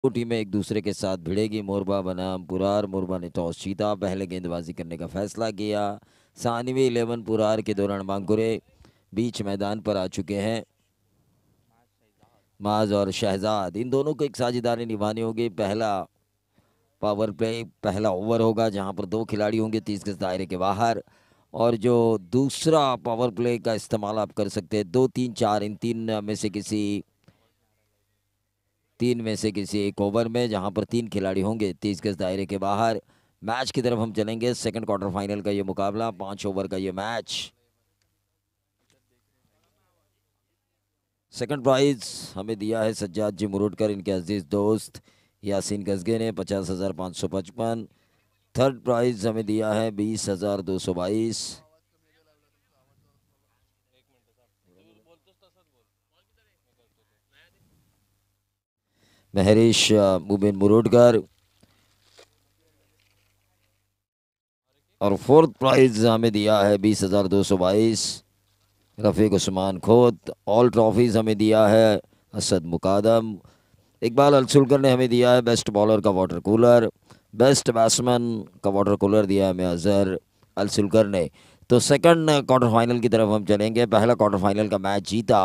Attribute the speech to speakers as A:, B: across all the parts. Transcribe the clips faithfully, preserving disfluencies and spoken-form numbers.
A: दो टीमें एक दूसरे के साथ भिड़ेगी। मोरबा बनाम पुरार। मोरबा ने टॉस जीता, पहले गेंदबाजी करने का फैसला किया। सानवी इलेवन पुरार के दौरान मांगुरे बीच मैदान पर आ चुके हैं। माज और शहजाद, इन दोनों को एक साझेदारी निभानी होगी। पहला पावर प्ले, पहला ओवर होगा जहां पर दो खिलाड़ी होंगे तीस गज दायरे के बाहर। और जो दूसरा पावर प्ले का इस्तेमाल आप कर सकते हैं, दो तीन चार, इन तीन में से किसी तीन में से किसी एक ओवर में, जहां पर तीन खिलाड़ी होंगे तीस गज दायरे के बाहर। मैच की तरफ हम चलेंगे। सेकंड क्वार्टर फाइनल का ये मुकाबला, पांच ओवर का ये मैच। सेकंड प्राइज हमें दिया है सज्जाद जी मुरुडकर, इनके अजीज दोस्त यासीन गजगे ने, पचास हजार पाँच सौ पचपन। थर्ड प्राइज हमें दिया है बीस हजार दो सौ बाईस। महरीश मुबिन मुरुडकर। और फोर्थ प्राइज हमें दिया है बीस हजार दो सौ बाईस, रफ़ीक उस्मान खोत। ऑल ट्रॉफीज हमें दिया है असद मुकादम। इकबाल अलसुलकर ने हमें दिया है बेस्ट बॉलर का वाटर कूलर। बेस्ट बैट्समैन का वाटर कूलर दिया है हमें अजहर अलसुलकर ने। तो सेकंड क्वार्टर फाइनल की तरफ हम चलेंगे। पहला क्वार्टर फाइनल का मैच जीता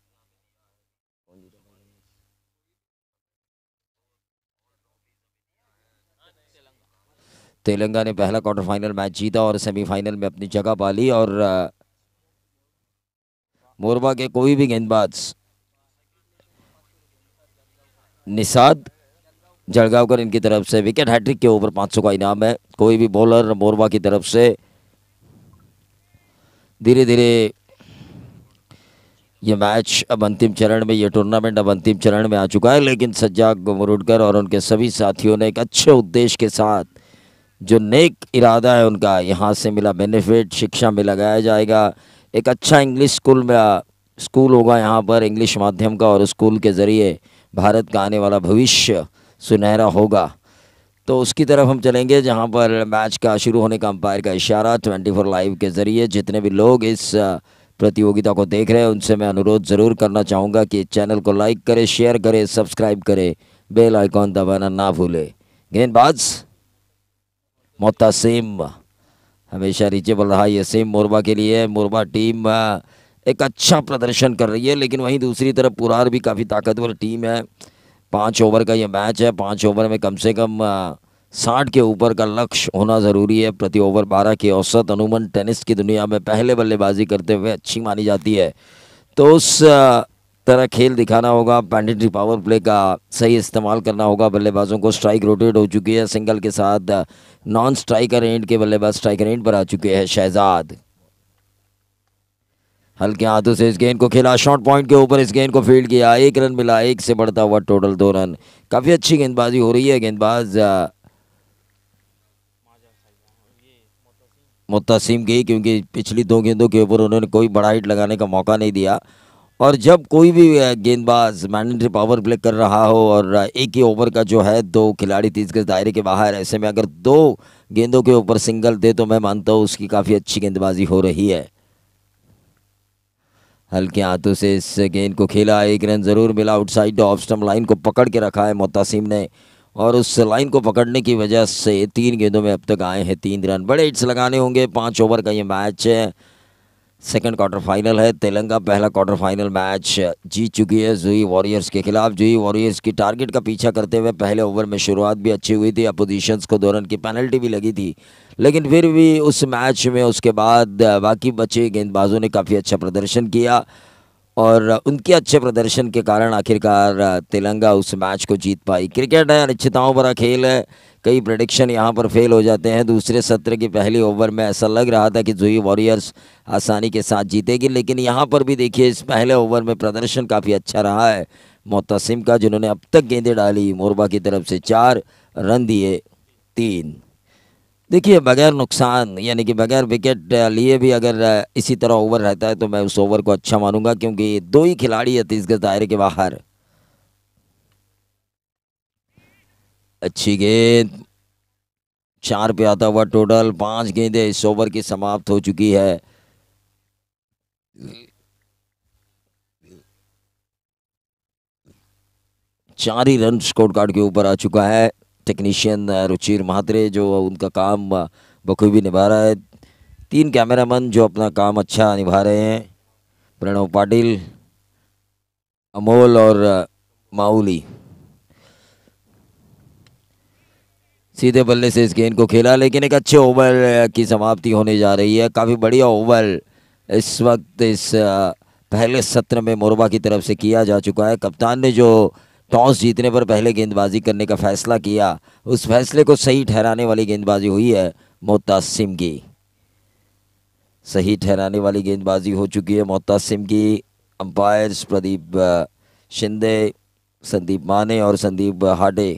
A: तेलंगाना ने। पहला क्वार्टर फाइनल मैच जीता और सेमीफाइनल में अपनी जगह पा ली। और अ, मोरबा के कोई भी गेंदबाज, निषाद जड़गावकर, इनकी तरफ से विकेट हैट्रिक के ऊपर पाँच सौ का इनाम है। कोई भी बॉलर मोरबा की तरफ से धीरे धीरे ये मैच अब अंतिम चरण में, ये टूर्नामेंट अब अंतिम चरण में आ चुका है। लेकिन सज्जाद मुरुडकर और उनके सभी साथियों ने एक अच्छे उद्देश्य के साथ, जो नेक इरादा है उनका, यहाँ से मिला बेनिफिट शिक्षा में लगाया जाएगा। एक अच्छा इंग्लिश स्कूल में स्कूल होगा यहाँ पर, इंग्लिश माध्यम का, और स्कूल के ज़रिए भारत का आने वाला भविष्य सुनहरा होगा। तो उसकी तरफ हम चलेंगे, जहाँ पर मैच का शुरू होने का अंपायर का इशारा ट्वेंटी फोर लाइव के ज़रिए। जितने भी लोग इस अ, प्रतियोगिता को देख रहे हैं, उनसे मैं अनुरोध ज़रूर करना चाहूँगा कि चैनल को लाइक करें, शेयर करें, सब्सक्राइब करें, बेल आइकॉन दबाना ना भूलें। गेंदबाज मोहतसिम, हमेशा रीचेबल रहा ये सिम मोरबा के लिए। मोरबा टीम अ, एक अच्छा प्रदर्शन कर रही है, लेकिन वहीं दूसरी तरफ पुरार भी काफ़ी ताकतवर टीम है। पाँच ओवर का ये मैच है। पाँच ओवर में कम से कम साठ के ऊपर का लक्ष्य होना ज़रूरी है। प्रति ओवर बारह की औसत अमूमन टेनिस की दुनिया में पहले बल्लेबाजी करते हुए अच्छी मानी जाती है। तो उस अ, तरह खेल दिखाना होगा। पैंडेटरी पावर प्ले का सही इस्तेमाल करना होगा। बल्लेबाजों को स्ट्राइक रोटेट हो चुकी है। सिंगल के साथ नॉन स्ट्राइकर एंड के बल्लेबाज स्ट्राइकर एंड पर आ चुके हैं। शहजाद हल्के हाथों से इस गेंद को खेला, शॉर्ट पॉइंट के ऊपर इस गेंद को फील्ड किया। एक रन मिला, एक से बढ़ता हुआ टोटल दो रन। काफ़ी अच्छी गेंदबाजी हो रही है। गेंदबाज अ, मुत्तसिम की, क्योंकि पिछली दो गेंदों के ऊपर उन्होंने कोई बड़ा हिट लगाने का मौका नहीं दिया। और जब कोई भी अ, गेंदबाज मैंडेटरी पावर प्ले कर रहा हो और अ, एक ही ओवर का जो है, दो खिलाड़ी तीस गज दायरे के बाहर, ऐसे में अगर दो गेंदों के ऊपर सिंगल दे तो मैं मानता हूँ उसकी काफ़ी अच्छी गेंदबाजी हो रही है। हल्के हाथों से इस गेंद को खेला, एक रन जरूर मिला। आउटसाइड ऑफ स्टंप लाइन को पकड़ के रखा है मुत्तसिम ने, और उस लाइन को पकड़ने की वजह से तीन गेंदों में अब तक आए हैं तीन रन। बड़े हिट्स लगाने होंगे। पाँच ओवर का ये मैच है। सेकंड क्वार्टर फाइनल है। तेलंगाना पहला क्वार्टर फाइनल मैच जीत चुकी है जुई वॉरियर्स के खिलाफ। जुई वॉरियर्स की टारगेट का पीछा करते हुए पहले ओवर में शुरुआत भी अच्छी हुई थी। अपोजिशंस को दो रन की पेनल्टी भी लगी थी, लेकिन फिर भी उस मैच में उसके बाद बाकी बचे गेंदबाजों ने काफ़ी अच्छा प्रदर्शन किया, और उनके अच्छे प्रदर्शन के कारण आखिरकार तेलंगाना उस मैच को जीत पाई। क्रिकेट है, अनिश्चितताओं भरा खेल है। कई प्रेडिक्शन यहाँ पर फेल हो जाते हैं। दूसरे सत्र की पहली ओवर में ऐसा लग रहा था कि जुई वॉरियर्स आसानी के साथ जीतेगी, लेकिन यहाँ पर भी देखिए इस पहले ओवर में प्रदर्शन काफ़ी अच्छा रहा है मोहतसिम का, जिन्होंने अब तक गेंदें डाली। मोरबा की तरफ से चार रन दिए, तीन। देखिए बगैर नुकसान, यानी कि बगैर विकेट लिए भी अगर अ, इसी तरह ओवर रहता है तो मैं उस ओवर को अच्छा मानूंगा, क्योंकि दो ही खिलाड़ी है तीस गज दायरे के बाहर। अच्छी गेंद, चार पे आता हुआ टोटल। पांच गेंदें इस ओवर की समाप्त हो चुकी है। चार ही रन स्कोर कार्ड के ऊपर आ चुका है। टेक्नीशियन रुचिर महात्रे जो उनका काम बखूबी निभा रहा है। तीन कैमरामैन जो अपना काम अच्छा निभा रहे हैं, प्रणव पाटिल, अमोल और माउली। सीधे बल्ले से इस गेंद को खेला, लेकिन एक अच्छे ओवर की समाप्ति होने जा रही है। काफ़ी बढ़िया ओवर इस वक्त इस पहले सत्र में मोरबा की तरफ से किया जा चुका है। कप्तान ने जो टॉस जीतने पर पहले गेंदबाजी करने का फैसला किया, उस फैसले को सही ठहराने वाली गेंदबाजी हुई है मोहतासिम की। सही ठहराने वाली गेंदबाजी हो चुकी है मोहतासिम की। अंपायर्स प्रदीप शिंदे, संदीप माने और संदीप हाडे,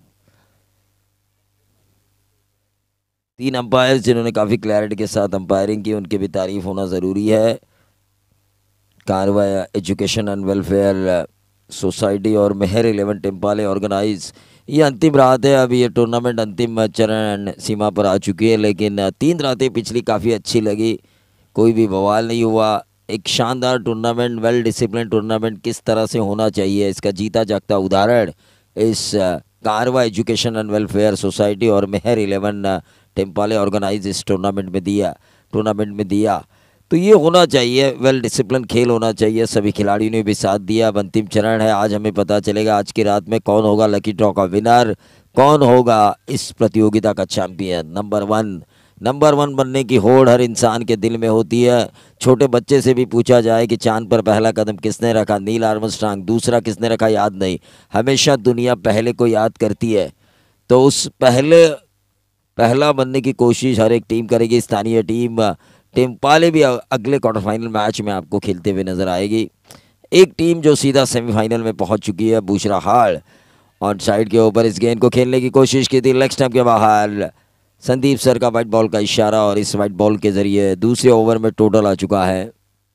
A: तीन अंपायर जिन्होंने काफ़ी क्लैरिटी के साथ अंपायरिंग की, उनकी भी तारीफ होना ज़रूरी है। कारवा एजुकेशन एंड वेलफेयर सोसाइटी और मेहर इलेवन टिम्पाले ऑर्गेनाइज, ये अंतिम रात है। अभी ये टूर्नामेंट अंतिम चरण सीमा पर आ चुकी है, लेकिन तीन रातें पिछली काफ़ी अच्छी लगी, कोई भी बवाल नहीं हुआ। एक शानदार टूर्नामेंट, वेल डिसिप्लिन टूर्नामेंट किस तरह से होना चाहिए, इसका जीता जागता उदाहरण इस कारवा एजुकेशन एंड वेलफेयर सोसाइटी और मेहर इलेवन टिम्पाले ऑर्गेनाइज इस टूर्नामेंट में दिया टूर्नामेंट में दिया तो ये होना चाहिए, वेल डिसिप्लिन खेल होना चाहिए। सभी खिलाड़ियों ने भी साथ दिया। अब अंतिम चरण है, आज हमें पता चलेगा आज की रात में कौन होगा लकी ड्रॉ का विनर, कौन होगा इस प्रतियोगिता का champion. Number one number one बनने की होड़ हर इंसान के दिल में होती है। छोटे बच्चे से भी पूछा जाए कि चांद पर पहला कदम किसने रखा, नील आर्मस्ट्रांग, दूसरा किसने रखा, याद नहीं। हमेशा दुनिया पहले को याद करती है, तो उस पहले पहला बनने की कोशिश हर एक टीम करेगी। स्थानीय टीम टिम्पाले भी अगले क्वार्टर फाइनल मैच में आपको खेलते हुए नजर आएगी। एक टीम जो सीधा सेमीफाइनल में पहुंच चुकी है, बुशरा हाल, ऑन साइड के ऊपर इस गेंद को खेलने की कोशिश की थी, लेग स्टंप के बाहर। संदीप सर का वाइट बॉल का इशारा और इस वाइट बॉल के जरिए दूसरे ओवर में टोटल आ चुका है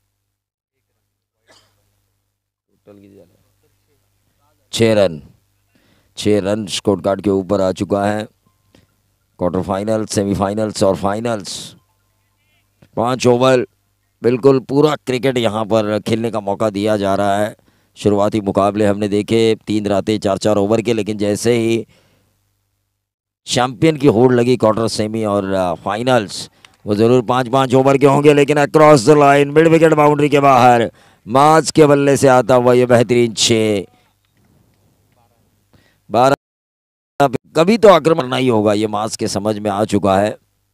A: छः रन। छः रन स्कोर कार्ड के ऊपर आ चुका है। क्वार्टर फाइनल, सेमीफाइनल्स और फाइनल्स, पाँच ओवर, बिल्कुल पूरा क्रिकेट यहाँ पर खेलने का मौका दिया जा रहा है। शुरुआती मुकाबले हमने देखे तीन रातें चार चार ओवर के, लेकिन जैसे ही चैंपियन की होड़ लगी क्वार्टर, सेमी और फाइनल्स, वो ज़रूर पाँच पाँच ओवर के होंगे। लेकिन across the line, mid wicket boundary के बाहर, मार्च के बल्ले से आता हुआ ये बेहतरीन छः। बारह कभी तो आक्रमण नहीं होगा, ये मार्च के समझ में आ चुका है।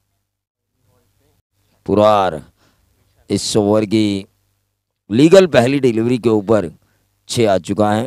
A: पुरार इस ओवर की लीगल पहली डिलीवरी के ऊपर छः आ चुका है।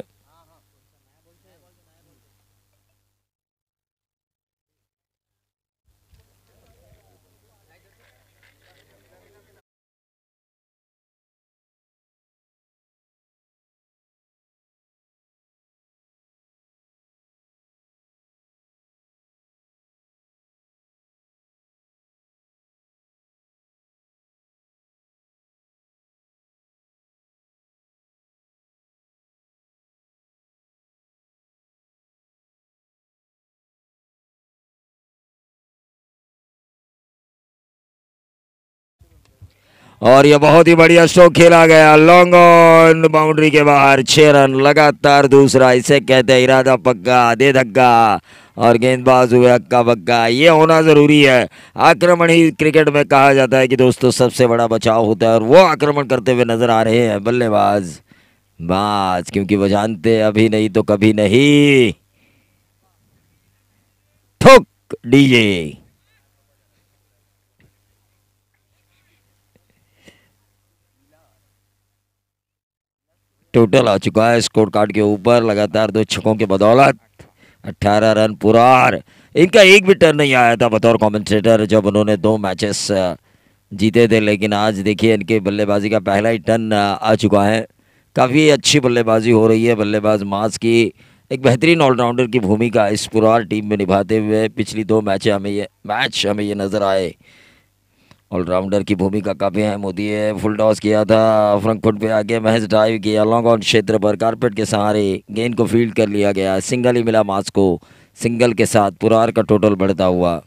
A: और ये बहुत ही बढ़िया स्ट्रोक खेला गया, लॉन्ग ऑन बाउंड्री के बाहर, छह रन लगातार दूसरा। इसे कहते हैं इरादा पक्का, दे धक्का, और गेंदबाज हुए हक्का बक्का। ये होना ज़रूरी है। आक्रमण ही क्रिकेट में कहा जाता है कि दोस्तों सबसे बड़ा बचाव होता है, और वो आक्रमण करते हुए नजर आ रहे हैं बल्लेबाज बाज, क्योंकि वो जानते अभी नहीं तो कभी नहीं। ठुक डीजे, टोटल आ चुका है स्कोर कार्ड के ऊपर लगातार दो छक्कों के बदौलत अठारह रन। पुरार, इनका एक भी टर्न नहीं आया था बतौर कमेंटेटर जब उन्होंने दो मैचेस जीते थे, लेकिन आज देखिए इनके बल्लेबाजी का पहला ही टर्न आ चुका है। काफ़ी अच्छी बल्लेबाजी हो रही है बल्लेबाज मास की। एक बेहतरीन ऑलराउंडर की भूमिका इस पुरार टीम में निभाते हुए पिछली दो मैच हमें ये मैच हमें ये नज़र आए। ऑलराउंडर की भूमिका काफ़ी अहम होती है। फुल टॉस किया था, फ्रंट फुट पे आके महज ड्राइव किया, लॉन्ग ऑन क्षेत्र पर कारपेट के सहारे गेंद को फील्ड कर लिया गया। सिंगल ही मिला मास को, सिंगल के साथ पुरार का टोटल बढ़ता हुआ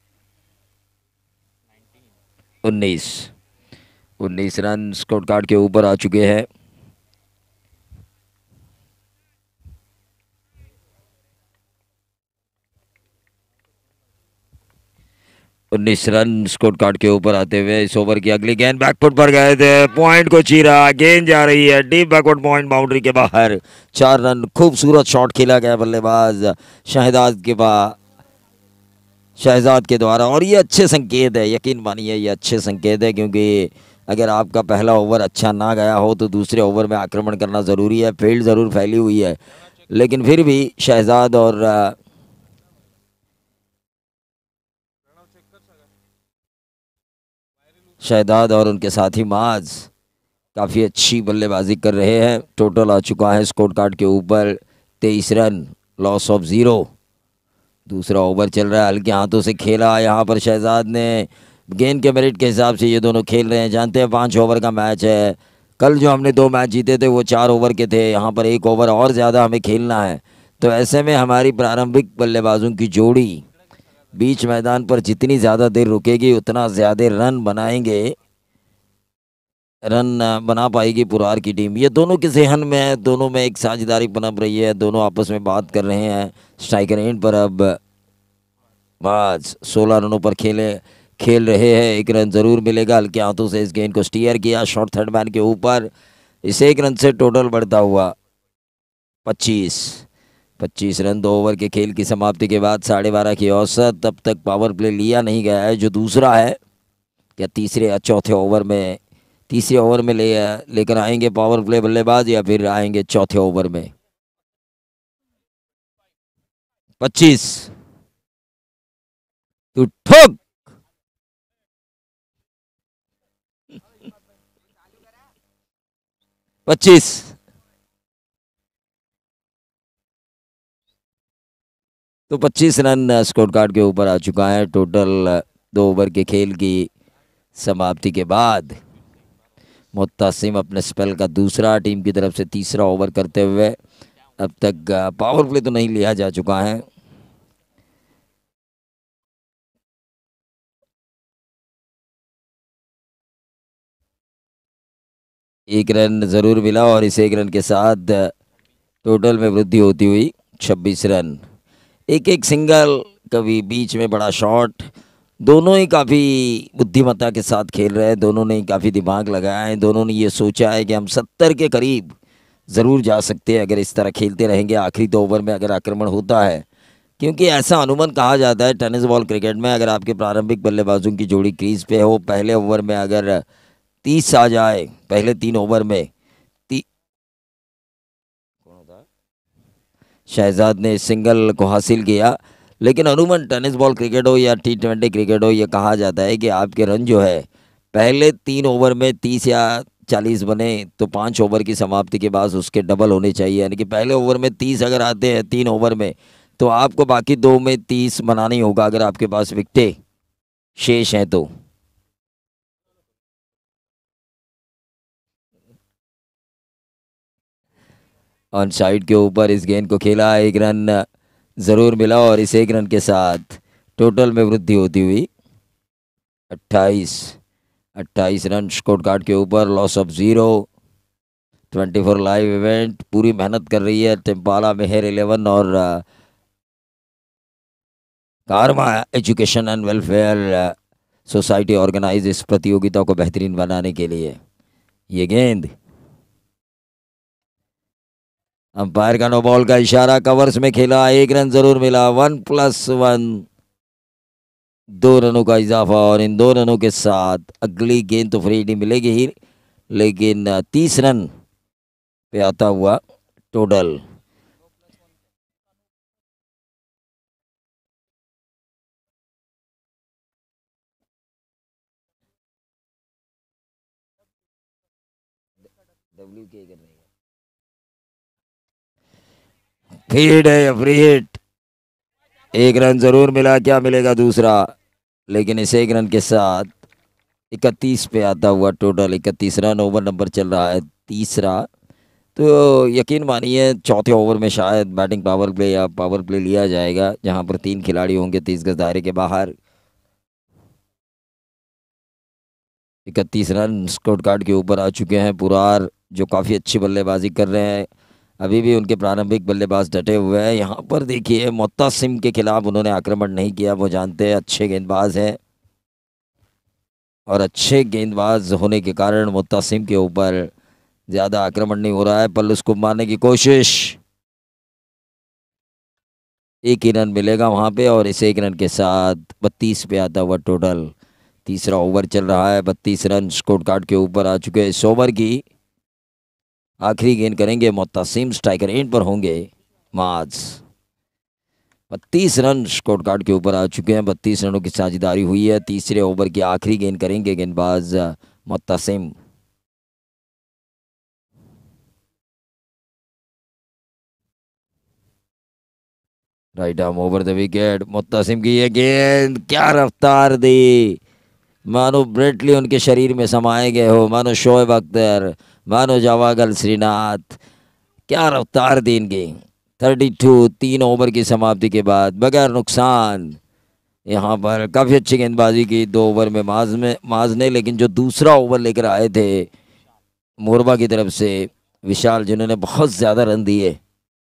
A: उन्नीस उन्नीस रन स्कोर कार्ड के ऊपर आ चुके हैं। उन्नीस रन स्कोर कार्ड के ऊपर आते हुए इस ओवर की अगली गेंद बैकफुट पर गए थे, पॉइंट को चीरा, गेंद जा रही है डीप बैकवर्ड पॉइंट बाउंड्री के बाहर। चार रन, खूबसूरत शॉट खेला गया बल्लेबाज शहजाद के बाद शहजाद के द्वारा, और ये अच्छे संकेत है, यकीन मानिए ये अच्छे संकेत है, क्योंकि अगर आपका पहला ओवर अच्छा ना गया हो तो दूसरे ओवर में आक्रमण करना ज़रूरी है। फील्ड ज़रूर फैली हुई है, लेकिन फिर भी शहजाद और शहजाद और उनके साथी माज काफ़ी अच्छी बल्लेबाजी कर रहे हैं। टोटल आ चुका है स्कोर कार्ड के ऊपर तेईस रन, लॉस ऑफ ज़ीरो। दूसरा ओवर चल रहा है, हल्के हाथों से खेला यहाँ पर शहजाद ने। गेंद के मेरिट के हिसाब से ये दोनों खेल रहे हैं। जानते हैं पाँच ओवर का मैच है। कल जो हमने दो मैच जीते थे वो चार ओवर के थे, यहाँ पर एक ओवर और ज़्यादा हमें खेलना है। तो ऐसे में हमारी प्रारंभिक बल्लेबाजों की जोड़ी बीच मैदान पर जितनी ज़्यादा देर रुकेगी उतना ज़्यादा रन बनाएंगे रन बना पाएगी पुरार की टीम। ये दोनों के जहन में है, दोनों में एक साझेदारी पनप रही है, दोनों आपस में बात कर रहे हैं। स्ट्राइकर एंड पर अब बस सोलह रनों पर खेले खेल रहे हैं। एक रन ज़रूर मिलेगा। हल्के हाथों से इस गेंद को स्टीयर किया शॉर्ट थर्ड मैन के ऊपर। इस एक रन से टोटल बढ़ता हुआ पच्चीस पच्चीस रन। दो ओवर के खेल की समाप्ति के बाद साढ़े बारह की औसत। तब तक पावर प्ले लिया नहीं गया है, जो दूसरा है क्या तीसरे या चौथे ओवर में तीसरे ओवर में ले लेकर आएंगे पावर प्ले बल्लेबाज, या फिर आएंगे चौथे ओवर में। पच्चीस तो ठोक पच्चीस तो पच्चीस रन स्कोर कार्ड के ऊपर आ चुका है। टोटल दो ओवर के खेल की समाप्ति के बाद मुत्तासिम अपने स्पेल का दूसरा, टीम की तरफ से तीसरा ओवर करते हुए। अब तक पावर प्ले तो नहीं लिया जा चुका है। एक रन ज़रूर मिला और इस एक रन के साथ टोटल में वृद्धि होती हुई छब्बीस रन। एक एक सिंगल, कभी बीच में बड़ा शॉट, दोनों ही काफ़ी बुद्धिमत्ता के साथ खेल रहे हैं। दोनों ने ही काफ़ी दिमाग लगाया है। दोनों ने ये सोचा है कि हम सत्तर के करीब ज़रूर जा सकते हैं अगर इस तरह खेलते रहेंगे। आखिरी दो ओवर में अगर आक्रमण होता है, क्योंकि ऐसा अनुमान कहा जाता है टेनिस बॉल क्रिकेट में, अगर आपके प्रारंभिक बल्लेबाजों की जोड़ी क्रीज पे हो, पहले ओवर में अगर तीस आ जाए, पहले तीन ओवर में ती... शहजाद ने सिंगल को हासिल किया। लेकिन अमूमन टेनिस बॉल क्रिकेट हो या टी ट्वेंटी क्रिकेट हो, ये कहा जाता है कि आपके रन जो है पहले तीन ओवर में तीस या चालीस बने तो पाँच ओवर की समाप्ति के बाद उसके डबल होने चाहिए। यानी कि पहले ओवर में तीस अगर आते हैं तीन ओवर में, तो आपको बाकी दो में तीस बनाना ही होगा अगर आपके पास विकेटें शेष हैं तो। ऑन साइड के ऊपर इस गेंद को खेला, एक रन ज़रूर मिला और इस एक रन के साथ टोटल में वृद्धि होती हुई अट्ठाईस अट्ठाईस रन स्कोर कार्ड के ऊपर, loss of zero. Twenty four live event पूरी मेहनत कर रही है टिम्पाला मेहर इलेवन और Karma education and welfare society organise इस प्रतियोगिता को बेहतरीन बनाने के लिए। ये गेंद अंपायर का नो बॉल का इशारा, कवर्स में खेला, एक रन जरूर मिला। वन प्लस वन, दो रनों का इजाफा और इन दो रनों के साथ अगली गेंद तो फ्री हिटिंग मिलेगी ही, लेकिन तीस रन पे आता हुआ टोटल। डब्ल्यू के कर रही है फीड है या फ्री हिट। एक रन जरूर मिला, क्या मिलेगा दूसरा, लेकिन इस एक रन के साथ इकतीस पे आता हुआ टोटल। इकतीस रन, ओवर नंबर चल रहा है तीसरा। तो यकीन मानिए चौथे ओवर में शायद बैटिंग पावर प्ले या पावर प्ले लिया जाएगा, जहां पर तीन खिलाड़ी होंगे तीस गज दायरे के बाहर। इकतीस रन स्कोर कार्ड के ऊपर आ चुके हैं पुरार, जो काफ़ी अच्छी बल्लेबाजी कर रहे हैं। अभी भी उनके प्रारंभिक बल्लेबाज डटे हुए हैं। यहाँ पर देखिए मुत्तासिम के खिलाफ उन्होंने आक्रमण नहीं किया, वो जानते हैं अच्छे गेंदबाज हैं। और अच्छे गेंदबाज होने के कारण मुत्तासिम के ऊपर ज़्यादा आक्रमण नहीं हो रहा है। पल्लू को मारने की कोशिश, एक ही रन मिलेगा वहां पे और इस एक रन के साथ बत्तीस पे आता हुआ टोटल। तीसरा ओवर चल रहा है, बत्तीस रन स्कोर कार्ड के ऊपर आ चुके हैं। इस ओवर की आखिरी गेंद करेंगे मुत्तासिम, स्ट्राइकर एंड पर होंगे माज। बत्तीस रन स्कोर कार्ड के ऊपर आ चुके हैं, बत्तीस रनों की साझेदारी हुई है। तीसरे ओवर की आखिरी गेंद करेंगे गेंदबाज Muttasim. Right arm over the wicket, Muttasim की ये गेंद, क्या रफ्तार दी, मानो ब्रेटली उनके शरीर में समाये गए हो, मानो शोएब अख्तर, मानो जावागल श्रीनाथ, क्या रफ्तार दी इनकी। थर्टी टू, तीन ओवर की समाप्ति के बाद बगैर नुकसान यहाँ पर काफ़ी अच्छी गेंदबाजी की दो ओवर में माज में माज ने। लेकिन जो दूसरा ओवर लेकर आए थे मोरबा की तरफ से विशाल, जिन्होंने बहुत ज़्यादा रन दिए,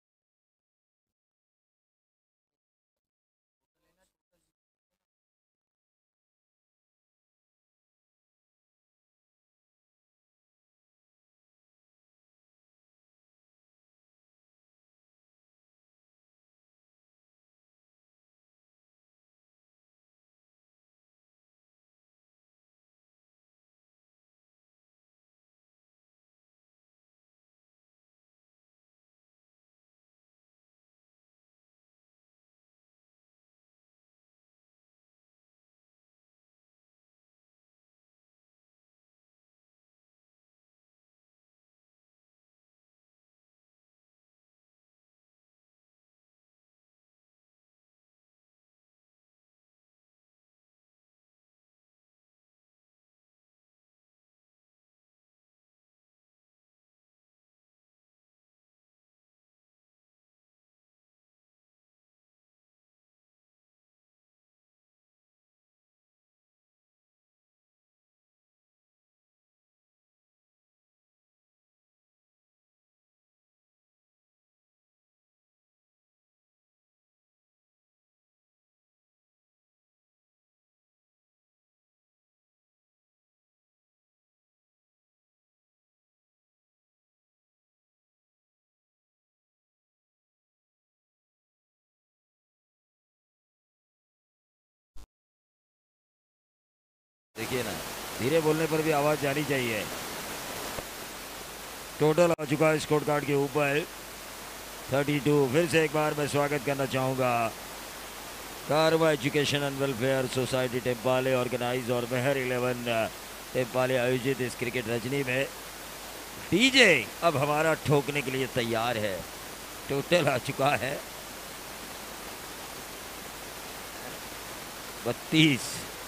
A: देखिए ना, धीरे बोलने पर भी आवाज़ जानी चाहिए। टोटल आ चुका है स्कोर कार्ड के ऊपर थर्टी टू। फिर से एक बार मैं स्वागत करना चाहूँगा Karwa education and welfare society Tempale organise और मेहर इलेवन टेम्पाले आयोजित इस क्रिकेट रजनी में। डीजे अब हमारा ठोकने के लिए तैयार है। टोटल आ चुका है बत्तीस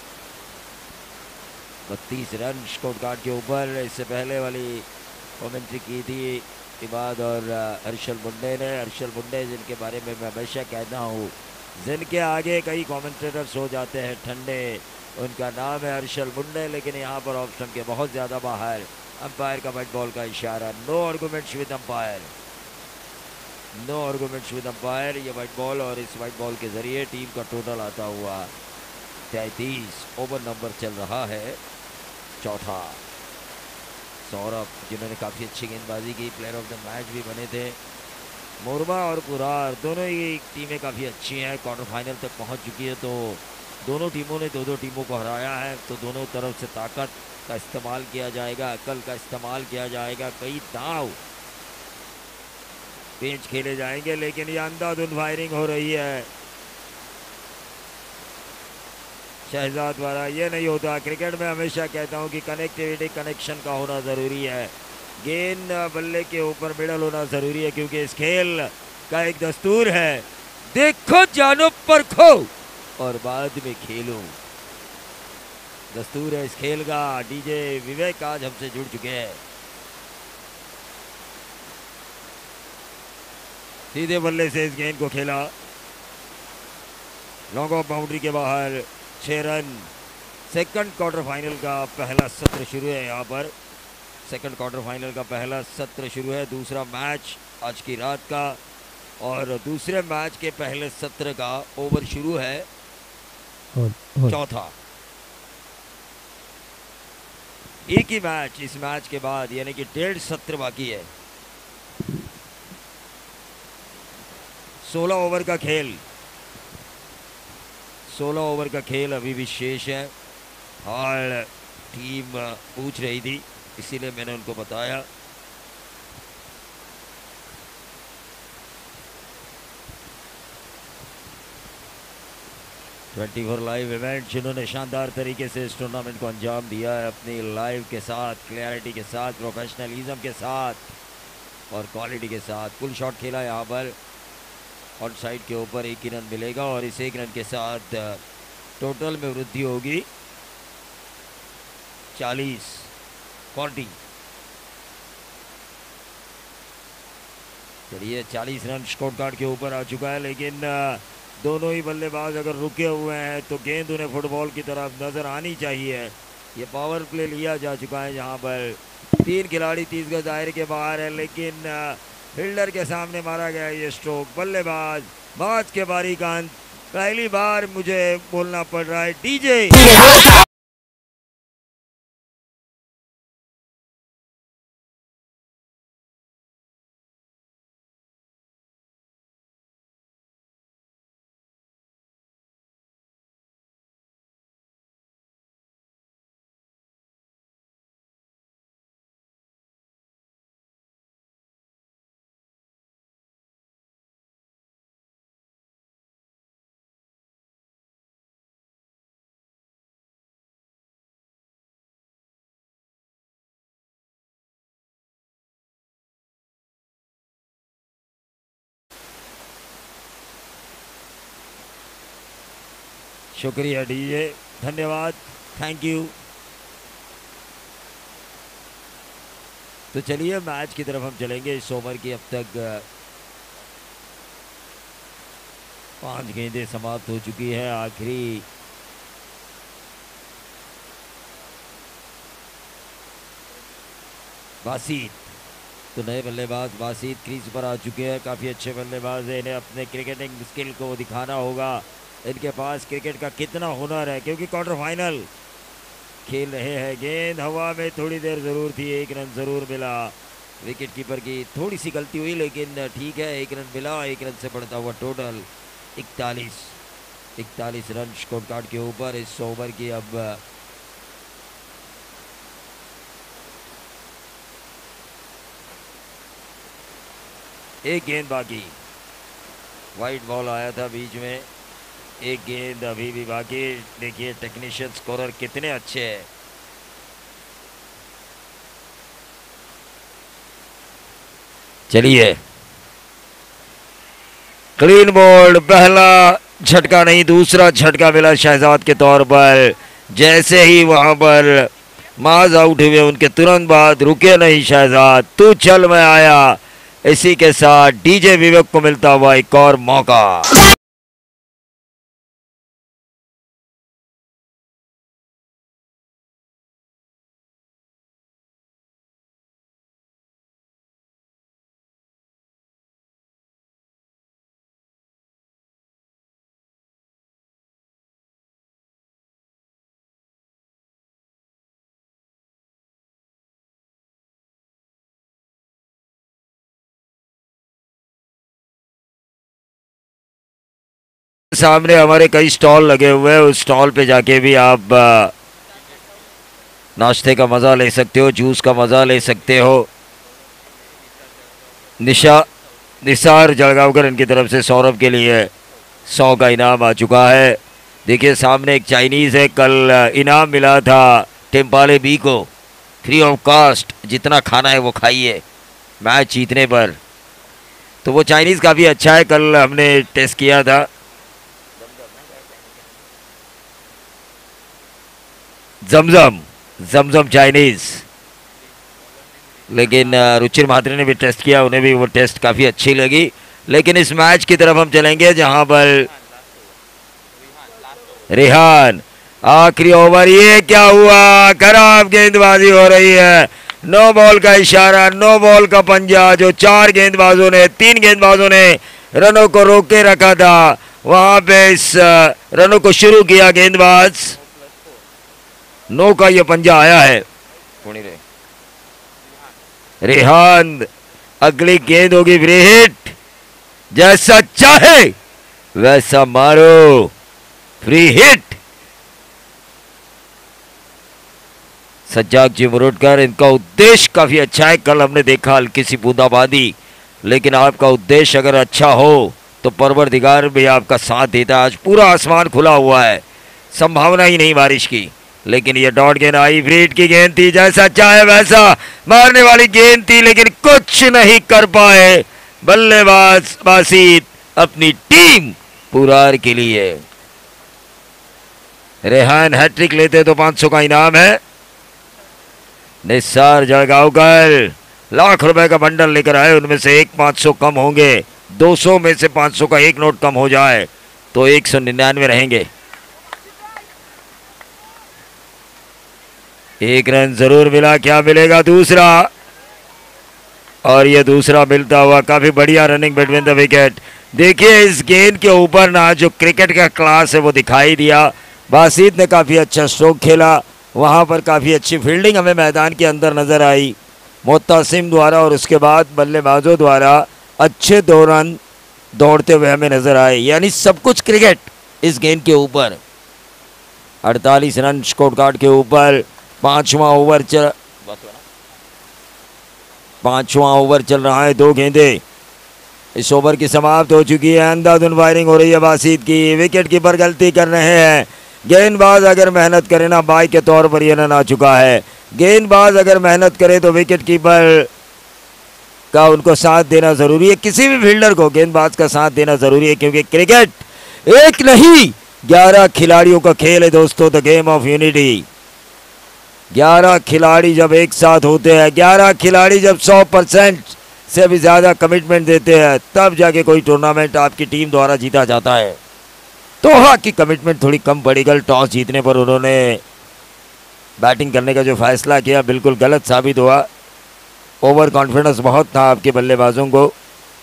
A: बत्तीस रन स्कोर कार्ड के ऊपर। इससे पहले वाली कमेंट्री की थी इबाद और हर्षल मुंडे ने। हर्षल मुंडे जिनके बारे में मैं हमेशा कहता हूँ, जिनके आगे कई कमेंटेटर्स हो जाते हैं ठंडे, उनका नाम है हर्षल मुंडे। लेकिन यहाँ पर ऑप्शन के बहुत ज़्यादा बाहर, अंपायर का वाइट बॉल का इशारा। No arguments with umpire, no arguments with umpire. ये वाइट बॉल और इस वाइट बॉल के ज़रिए टीम का टोटल आता हुआ तैंतीस। ओवर नंबर चल रहा है चौथा। सौरभ जिन्होंने काफ़ी अच्छी गेंदबाजी की, प्लेयर ऑफ द मैच भी बने थे। मोरबा और पुरार दोनों ही टीमें काफ़ी अच्छी हैं, क्वार्टर फाइनल तक पहुंच चुकी है। तो दोनों टीमों ने दो दो टीमों को हराया है। तो दोनों तरफ से ताकत का इस्तेमाल किया जाएगा, अकल का इस्तेमाल किया जाएगा। कई दाव पेंच खेले जाएंगे, लेकिन ये अंधाधुंध फायरिंग हो रही है शहजाद द्वारा। ये नहीं होता क्रिकेट में। हमेशा कहता हूँ कि कनेक्टिविटी, कनेक्शन का होना ज़रूरी है। गेंद बल्ले के ऊपर मिडल होना ज़रूरी है, क्योंकि इस खेल का एक दस्तूर है, देखो जानो परखो और बाद में खेलो। दस्तूर है इस खेल का। डीजे विवेक आज हमसे जुड़ चुके हैं। सीधे बल्ले से इस गेंद को खेला, लॉन्ग ऑफ बाउंड्री के बाहर, छः रन। सेकंड क्वार्टर फाइनल का पहला सत्र शुरू है। यहाँ पर सेकंड क्वार्टर फाइनल का पहला सत्र शुरू है, दूसरा मैच आज की रात का। और दूसरे मैच के पहले सत्र का ओवर शुरू है चौथा। एक ही मैच इस मैच के बाद, यानी कि डेढ़ सत्र बाकी है। सोलह ओवर का खेल सोलह ओवर का खेल अभी भी शेष है। और टीम पूछ रही थी, इसीलिए मैंने उनको बताया। ट्वेंटी फोर लाइव इवेंट जिन्होंने शानदार तरीके से इस टूर्नामेंट को अंजाम दिया है, अपनी लाइव के साथ, क्लैरिटी के साथ, प्रोफेशनलिज्म के साथ और क्वालिटी के साथ। फुल शॉट खेला यहाँ पर, ऑन साइड के ऊपर एक ही रन मिलेगा और इस एक रन के साथ टोटल में वृद्धि होगी चालीस फोर्टी। चलिए चालीस रन स्कोर कार्ड के ऊपर आ चुका है, लेकिन दोनों ही बल्लेबाज अगर रुके हुए हैं तो गेंद उन्हें फुटबॉल की तरफ नज़र आनी चाहिए। ये पावर प्ले लिया जा चुका है जहां पर तीन खिलाड़ी तीस गज दायरे के बाहर है, लेकिन फील्डर के सामने मारा गया ये स्ट्रोक। बल्लेबाज मैच के बारी का अंत। पहली बार मुझे बोलना पड़ रहा है डीजे। शुक्रिया डीजे, धन्यवाद, थैंक यू। तो चलिए मैच की तरफ हम चलेंगे। इस ओवर की अब तक पांच गेंदें समाप्त हो चुकी है। आखिरी बासित, तो नए बल्लेबाज बासित क्रीज पर आ चुके हैं। काफ़ी अच्छे बल्लेबाज हैं, इन्हें अपने क्रिकेटिंग स्किल को दिखाना होगा। इनके पास क्रिकेट का कितना हुनर है, क्योंकि क्वार्टर फाइनल खेल रहे हैं। गेंद हवा में थोड़ी देर ज़रूर थी, एक रन ज़रूर मिला। विकेट कीपर की थोड़ी सी गलती हुई, लेकिन ठीक है, एक रन मिला। एक रन से बढ़ता हुआ टोटल इकतालीस इकतालीस रन स्कोर कार्ड के ऊपर इस ओवर की। अब एक गेंद बाकी, वाइट बॉल आया था बीच में, एक गेंद अभी भी बाकी। देखिए टेक्नीशियन स्कोरर कितने अच्छे हैं। चलिए क्लीन बोल्ड, पहला झटका नहीं दूसरा झटका मिला शहजाद के तौर पर। जैसे ही वहां पर माज आउट हुए उनके तुरंत बाद रुके नहीं शहजाद, तू चल मैं आया। इसी के साथ डीजे विवेक को मिलता हुआ एक और मौका। सामने हमारे कई स्टॉल लगे हुए हैं, उस स्टॉल पे जाके भी आप नाश्ते का मज़ा ले सकते हो, जूस का मज़ा ले सकते हो। निशा निसार जलगांवकर इनकी तरफ से सौरभ के लिए सौ का इनाम आ चुका है। देखिए सामने एक चाइनीज़ है, कल इनाम मिला था टेम्पाले बी को, फ्री ऑफ कास्ट, जितना खाना है वो खाइए मैच जीतने पर। तो वो चाइनीज़ काफ़ी अच्छा है, कल हमने टेस्ट किया था। जमजम जमजम चाइनीज़, लेकिन रुचिर महात्रे ने भी टेस्ट किया, उन्हें भी वो टेस्ट काफ़ी अच्छी लगी। लेकिन इस मैच की तरफ हम चलेंगे जहां पर रेहान, आखिरी ओवर, ये क्या हुआ, खराब गेंदबाजी हो रही है। नो बॉल का इशारा, नो बॉल का पंजा, जो चार गेंदबाजों ने तीन गेंदबाजों ने रनों को रोक के रखा था, वहां पे इस रनों को शुरू किया गेंदबाज। नो का ये पंजा आया है। कौन ही रहे रेहान, अगली गेंद होगी फ्री हिट, जैसा चाहे वैसा मारो, फ्री हिट। सज्जाद जी मुरुडकर, इनका उद्देश्य काफी अच्छा है। कल हमने देखा हल्की सी बूंदाबांदी, लेकिन आपका उद्देश्य अगर अच्छा हो तो परवरदिगार भी आपका साथ देता है। आज पूरा आसमान खुला हुआ है, संभावना ही नहीं बारिश की, लेकिन ये डॉट गेंद आई, फ्री हिट की गेंद थी, जैसा चाहे वैसा मारने वाली गेंद थी, लेकिन कुछ नहीं कर पाए बल्लेबाज बासित अपनी टीम पुरार के लिए। रेहान हैट्रिक लेते तो पांच सौ का इनाम है। निसार जळगावकर लाख रुपए का बंडल लेकर आए, उनमें से एक पांच सौ कम होंगे, दो सौ में से पांच सौ का एक नोट कम हो जाए तो एक सौ निन्यानवे रहेंगे। एक रन जरूर मिला, क्या मिलेगा दूसरा, और ये दूसरा मिलता हुआ काफी बढ़िया रनिंग बिटवीन द विकेट। देखिए इस गेंद के ऊपर ना जो क्रिकेट का क्लास है वो दिखाई दिया। बासित ने काफी अच्छा स्ट्रोक खेला, वहां पर काफी अच्छी फील्डिंग हमें मैदान के अंदर नजर आई मोहतासिम द्वारा, और उसके बाद बल्लेबाजों द्वारा अच्छे दो रन दौड़ते हुए हमें नजर आए। यानी सब कुछ क्रिकेट इस गेंद के ऊपर। अड़तालीस रन स्कोर कार्ड के ऊपर, पांचवा ओवर चल पांचवा ओवर चल रहा है, दो गेंदें इस ओवर की समाप्त हो चुकी है। अंधाधुन फायरिंग हो रही है बासित की, विकेट कीपर गलती कर रहे हैं। गेंदबाज अगर मेहनत करे ना, बाई के तौर पर यह रन आ चुका है। गेंदबाज अगर मेहनत करे तो विकेट कीपर का उनको साथ देना जरूरी है। किसी भी फील्डर को गेंदबाज का साथ देना जरूरी है, क्योंकि क्रिकेट एक नहीं ग्यारह खिलाड़ियों का खेल है दोस्तों, द गेम ऑफ यूनिटी। ग्यारह खिलाड़ी जब एक साथ होते हैं, ग्यारह खिलाड़ी जब सौ परसेंट से भी ज्यादा कमिटमेंट देते हैं, तब जाके कोई टूर्नामेंट आपकी टीम द्वारा जीता जाता है। तोहा की कमिटमेंट थोड़ी कम पड़ी कल, टॉस जीतने पर उन्होंने बैटिंग करने का जो फैसला किया बिल्कुल गलत साबित हुआ। ओवर कॉन्फिडेंस बहुत था आपके बल्लेबाजों को।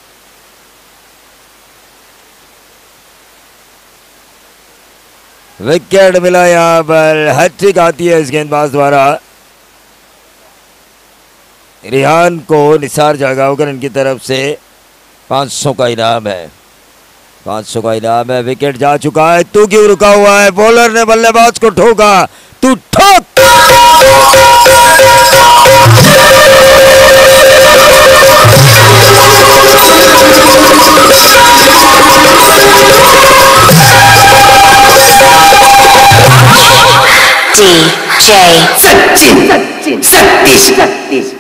A: विकेट मिला, यहां पर हैट्रिक आती है इस गेंदबाज द्वारा। रेहान को निसार जळगावकर इनकी तरफ से पाँच सौ का इनाम है, पाँच सौ का इनाम है। विकेट जा चुका है, तू क्यों रुका हुआ है? बॉलर ने बल्लेबाज को ठोका, तू ठोक।
B: डीजे सचिन सचिन सतीश सतीश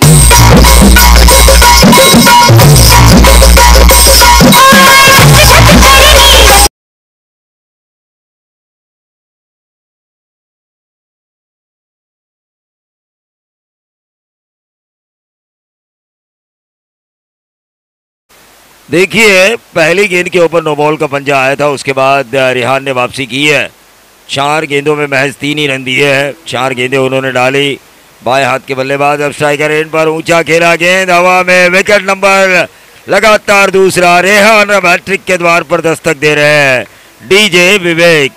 A: देखिए पहली गेंद के ऊपर नो बॉल का पंजा आया था, उसके बाद रेहान ने वापसी की है। चार गेंदों में महज तीन ही रन दिए हैं, चार गेंदें उन्होंने डाली। बाएं हाथ के बल्लेबाज अब स्ट्राइकर एंड पर ऊंचा खेला, गेंद हवा में, विकेट नंबर लगातार दूसरा। रेहान अब हैट्रिक के द्वार पर दस्तक दे रहे हैं। डीजे विवेक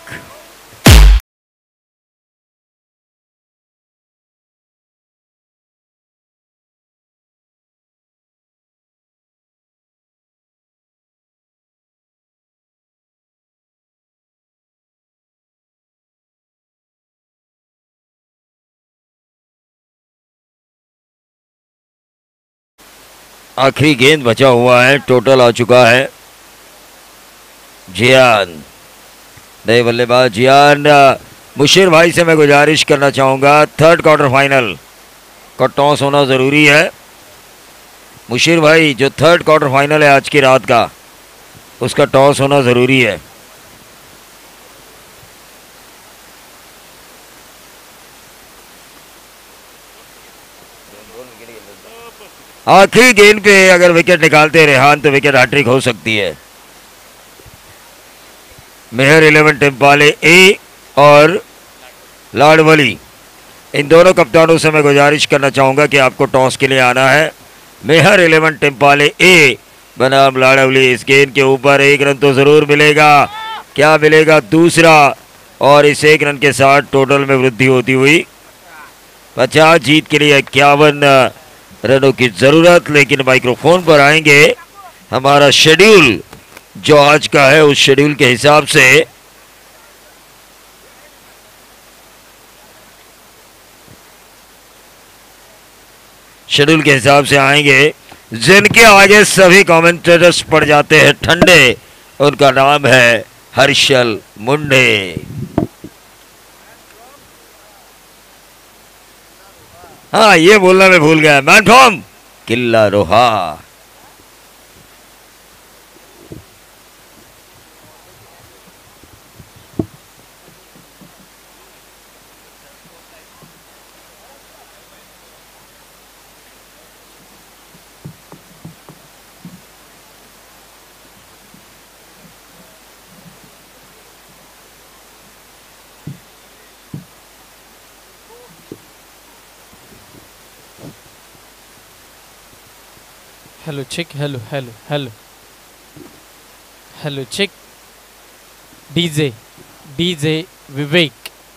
A: आखिरी गेंद बचा हुआ है, टोटल आ चुका है। जियान नए बल्लेबाज जियान। मुशीर भाई से मैं गुजारिश करना चाहूँगा, थर्ड क्वार्टर फाइनल का टॉस होना ज़रूरी है। मुशीर भाई, जो थर्ड क्वार्टर फाइनल है आज की रात का, उसका टॉस होना ज़रूरी है। आखिरी गेंद पे अगर विकेट निकालते रेहान तो विकेट हैट्रिक हो सकती है। मेहर इलेवन टिम्पाले ए और लाडवली, इन दोनों कप्तानों से मैं गुजारिश करना चाहूँगा कि आपको टॉस के लिए आना है। मेहर इलेवन टिम्पाले ए बनाम लाडवली, इस गेंद के ऊपर एक रन तो ज़रूर मिलेगा। क्या मिलेगा? दूसरा, और इस एक रन के साथ टोटल में वृद्धि होती हुई पचास जीत के लिए इक्यावन रनों की जरूरत। लेकिन माइक्रोफोन पर आएंगे हमारा शेड्यूल जो आज का है, उस शेड्यूल के हिसाब से शेड्यूल के हिसाब से आएंगे जिनके आगे सभी कमेंटेटर्स पड़ जाते हैं ठंडे। उनका नाम है हर्षल मुंडे। हाँ, ये बोलना मैं भूल गया। Man from Killa Roha.
C: Hello chick, hello, hello, hello. Hello chick. D J, D J Vivek.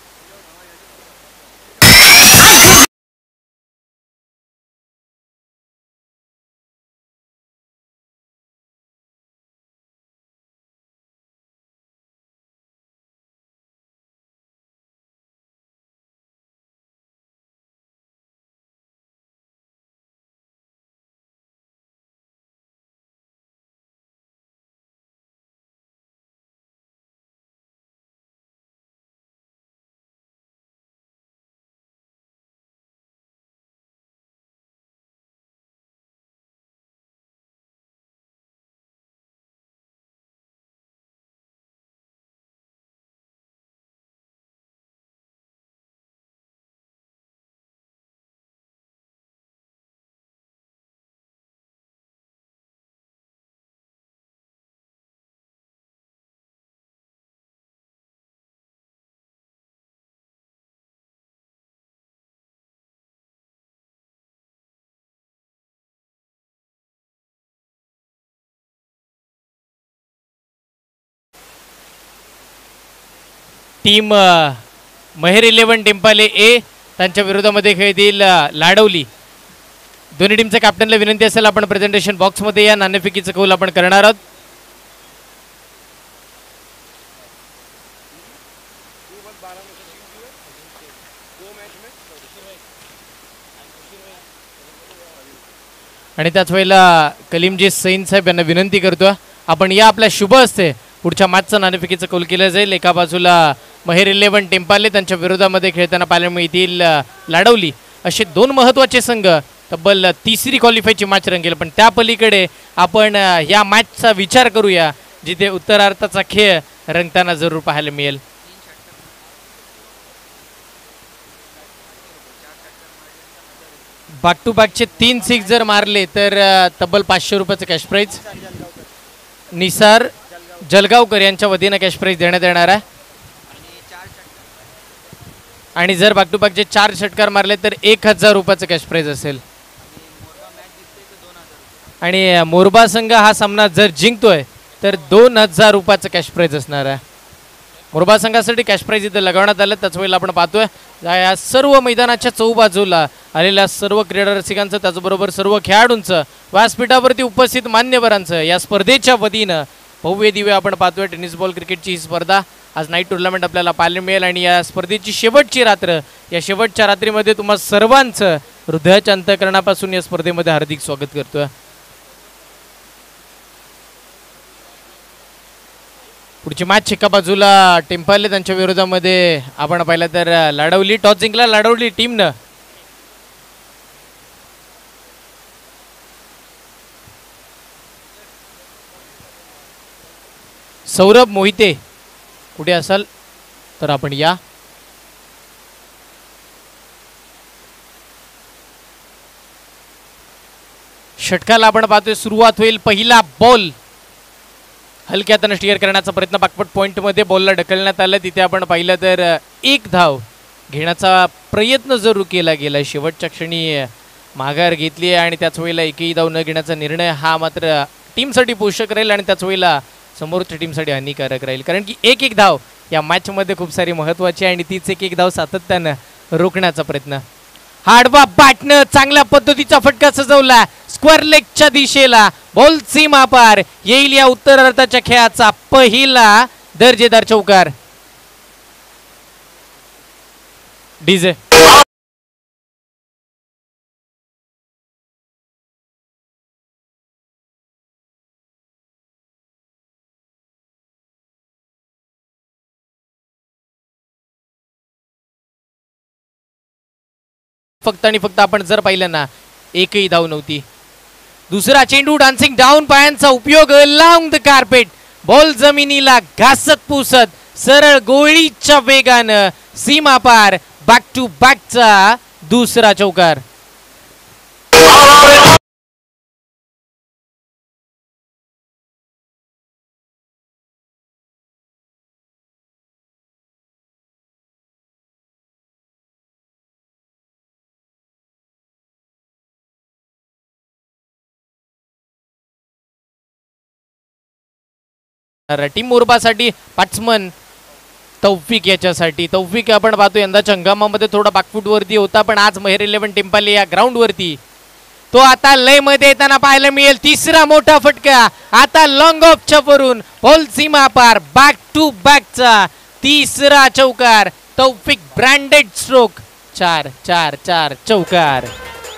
C: Team Mehar eleven Tempale A त्यांच्या विरोधामध्ये खेळतील लाडवली। दोन्ही टीमच्या कॅप्टनला विनंती असेल आपण प्रेझेंटेशन बॉक्समध्ये या, नाणेफेकीचं कौल आपण करणार आहोत। आणि त्याच वेळेला कलीमजी सैन साहेब यांना विनंती करतो आपण या आपल्या शुभ असते पुढच्या मॅचचं नाणेफेकीचं कौल केलं जाईल। एका बाजूला महेर इलेव्हन टेम्पाले त्यांच्या विरोधामध्ये खेळताना पाहायला मिळतील लाडवली, असे दोन महत्त्वाचे संघ तब्बल तिसरी क्वालिफायची मॅच रंगेल। पण त्या पलीकडे आपण या मॅचचा विचार करूया जिथे उत्तरार्धाचा खेळ रंगताना जरूर पाहायला मिळेल। बॅक टू बॅकचे तीन सिक्स जर मारले तर तब्बल पाचशे रुपयाचं कॅश प्राईज निसार जलगावकर यांच्या वतीने कॅश प्राईज देण्यात येणार आहे। आणि जर बॅक टू बॅकचे चार षटकार मारले तर एक हजार रुपयाचं कॅश प्राईज असेल। आणि मोरबा संघ हा सामना जर जिंकतोय तर दोन हजार रुपयाचं कॅश प्राईज असणार आहे। मोरबा संघासाठी कॅश प्राईज इथं लगावण्यात आलं। त्याच वेळेला आपण पाहतोय या सर्व मैदानाच्या चौबाजूला आलेल्या सर्व क्रीडा रसिकांचं त्याचबरोबर सर्व खेळाडूंचं व्यासपीठावरती उपस्थित मान्यवरांचं या स्पर्धेच्या वतीनं भव्य दिव्य आपण पाहतोय। टेनिस बॉल क्रिकेटची ही स्पर्धा आज नाईट टुर्नामेंट आपल्याला पाहायला मिळेल आणि या स्पर्धेची शेवटची रात्र, या शेवटच्या रात्रीमध्ये तुम्हा सर्वांचं हृदयाच्या अंतःकरणापासून या स्पर्धेमध्ये हार्दिक स्वागत करतोय। पुढची मॅच एका बाजूला टेम्पाले त्यांच्या विरोधामध्ये आपण पाहिलं तर लाडवली। टॉस जिंकला लाडवली टीमनं। सौरभ मोहिते कुठे असाल तर आपण या। षटकाला आपण पाहतोय सुरुवात होईल। पहिला बॉल हलक्या हाताने स्टिअर करण्याचा प्रयत्न बॅकवर्ड पॉइंट मध्ये बॉलला ढकलण्यात आलं। तिथे आपण पाहिलं तर एक धाव घेण्याचा प्रयत्न जरूर केला गेला, शेवटच्या क्षणी माघार घेतली आणि त्याच वेळेला एकही धाव न घेण्याचा निर्णय हा मात्र टीमसाठी पोषक राहील आणि त्याच वेळेला समोरच्या टीमसाठी हानिकारक राहील, कारण की एक एक धाव या मॅचमध्ये खूप सारी महत्त्वाची आहे आणि तीच एक एक धाव सातत्यानं रोखण्याचा प्रयत्न। हाडवा बॅटनं चांगल्या पद्धतीचा फटका सजवला स्क्वेअर लेगच्या दिशेला. बॉल सीमा पार येईल या उत्तरार्धाच्या खेळाचा पहिला दर्जेदार चौकार. डीजे फक्त आणि फक्त आपण जर पाहिलं ना एकही धाव नव्हती. दुसरा चेंडू डान्सिंग डाऊन पायांचा उपयोग लाँग द कार्पेट. बॉल जमिनीला घासत पुसत सरळ गोळीच्या वेगानं सीमा पार बॅक टू बॅकचा दुसरा चौकार. टीम मोरबासाठी बॅट्समन तौफिक याच्यासाठी. तौफिक आपण पाहतो यंदाच्या हंगामामध्ये थोडा बॅकफूट वरती होता पण आज मेहर इलेव्हन टेम्पाले या ग्राउंड वरती तो आता लय मध्ये येताना पाहायला मिळेल. तिसरा मोठा फटका आता लॉंग ऑफच्या वरून बॉल सीमा पार बॅक टू बॅकचा तिसरा चौकार. Taufiq branded stroke. चार चार चार चौकार.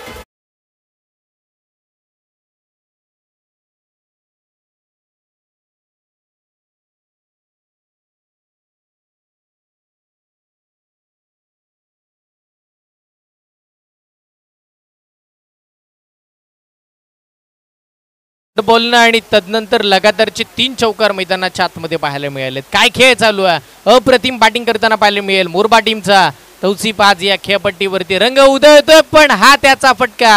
C: बोलणं आणि तदनंतर लगातारचे तीन चौकार मैदानाच्या आतमध्ये पाहायला मिळाले. काय खेळ चालू आहे. अप्रतिम बॅटिंग करताना पाहायला मिळेल मोरबा टीमचा. तौसिफ आज या खेळपट्टीवरती रंग उधळतोय पण हा त्याचा फटका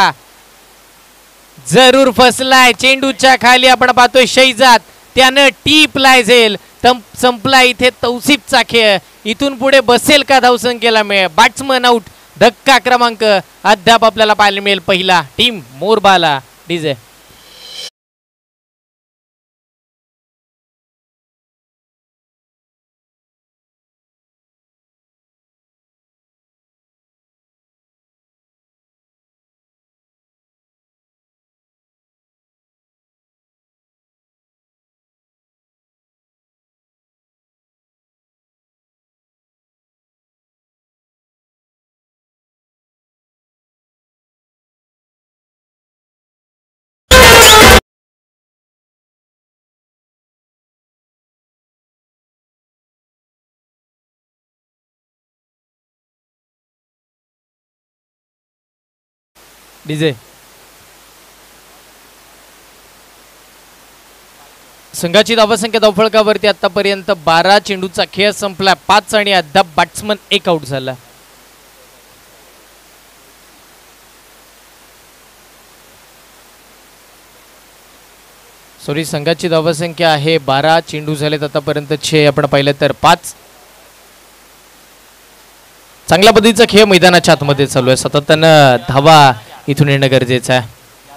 C: जरूर फसलाय. चेंडूच्या खाली आपण पाहतोय शैजाद त्यानं टीप लायझेल. संपला इथे तौसिफचा खेळ. इथून पुढे बसेल का धावसंख्येला मिळेल. Batsman out. धक्का क्रमांक अद्याप आपल्याला पाहायला मिळेल पहिला टीम मोरबाला. डीजे डीजे संघाची धावसंख्या धावफलकावरती आतापर्यंत बारा. चेंडूचा खेळ संपला पाच आणि अद्याप बॅट्समन एक आउट झाला. सॉरी संघाची धावसंख्या आहे बारा. चेंडू झालेत आतापर्यंत छे. आपण पाहिलं तर पाच. चांगल्या पद्धतीचा खेळ मैदानाच्या आतमध्ये चालू आहे. सातत्यानं धावा इथून येणं गरजेचं आहे.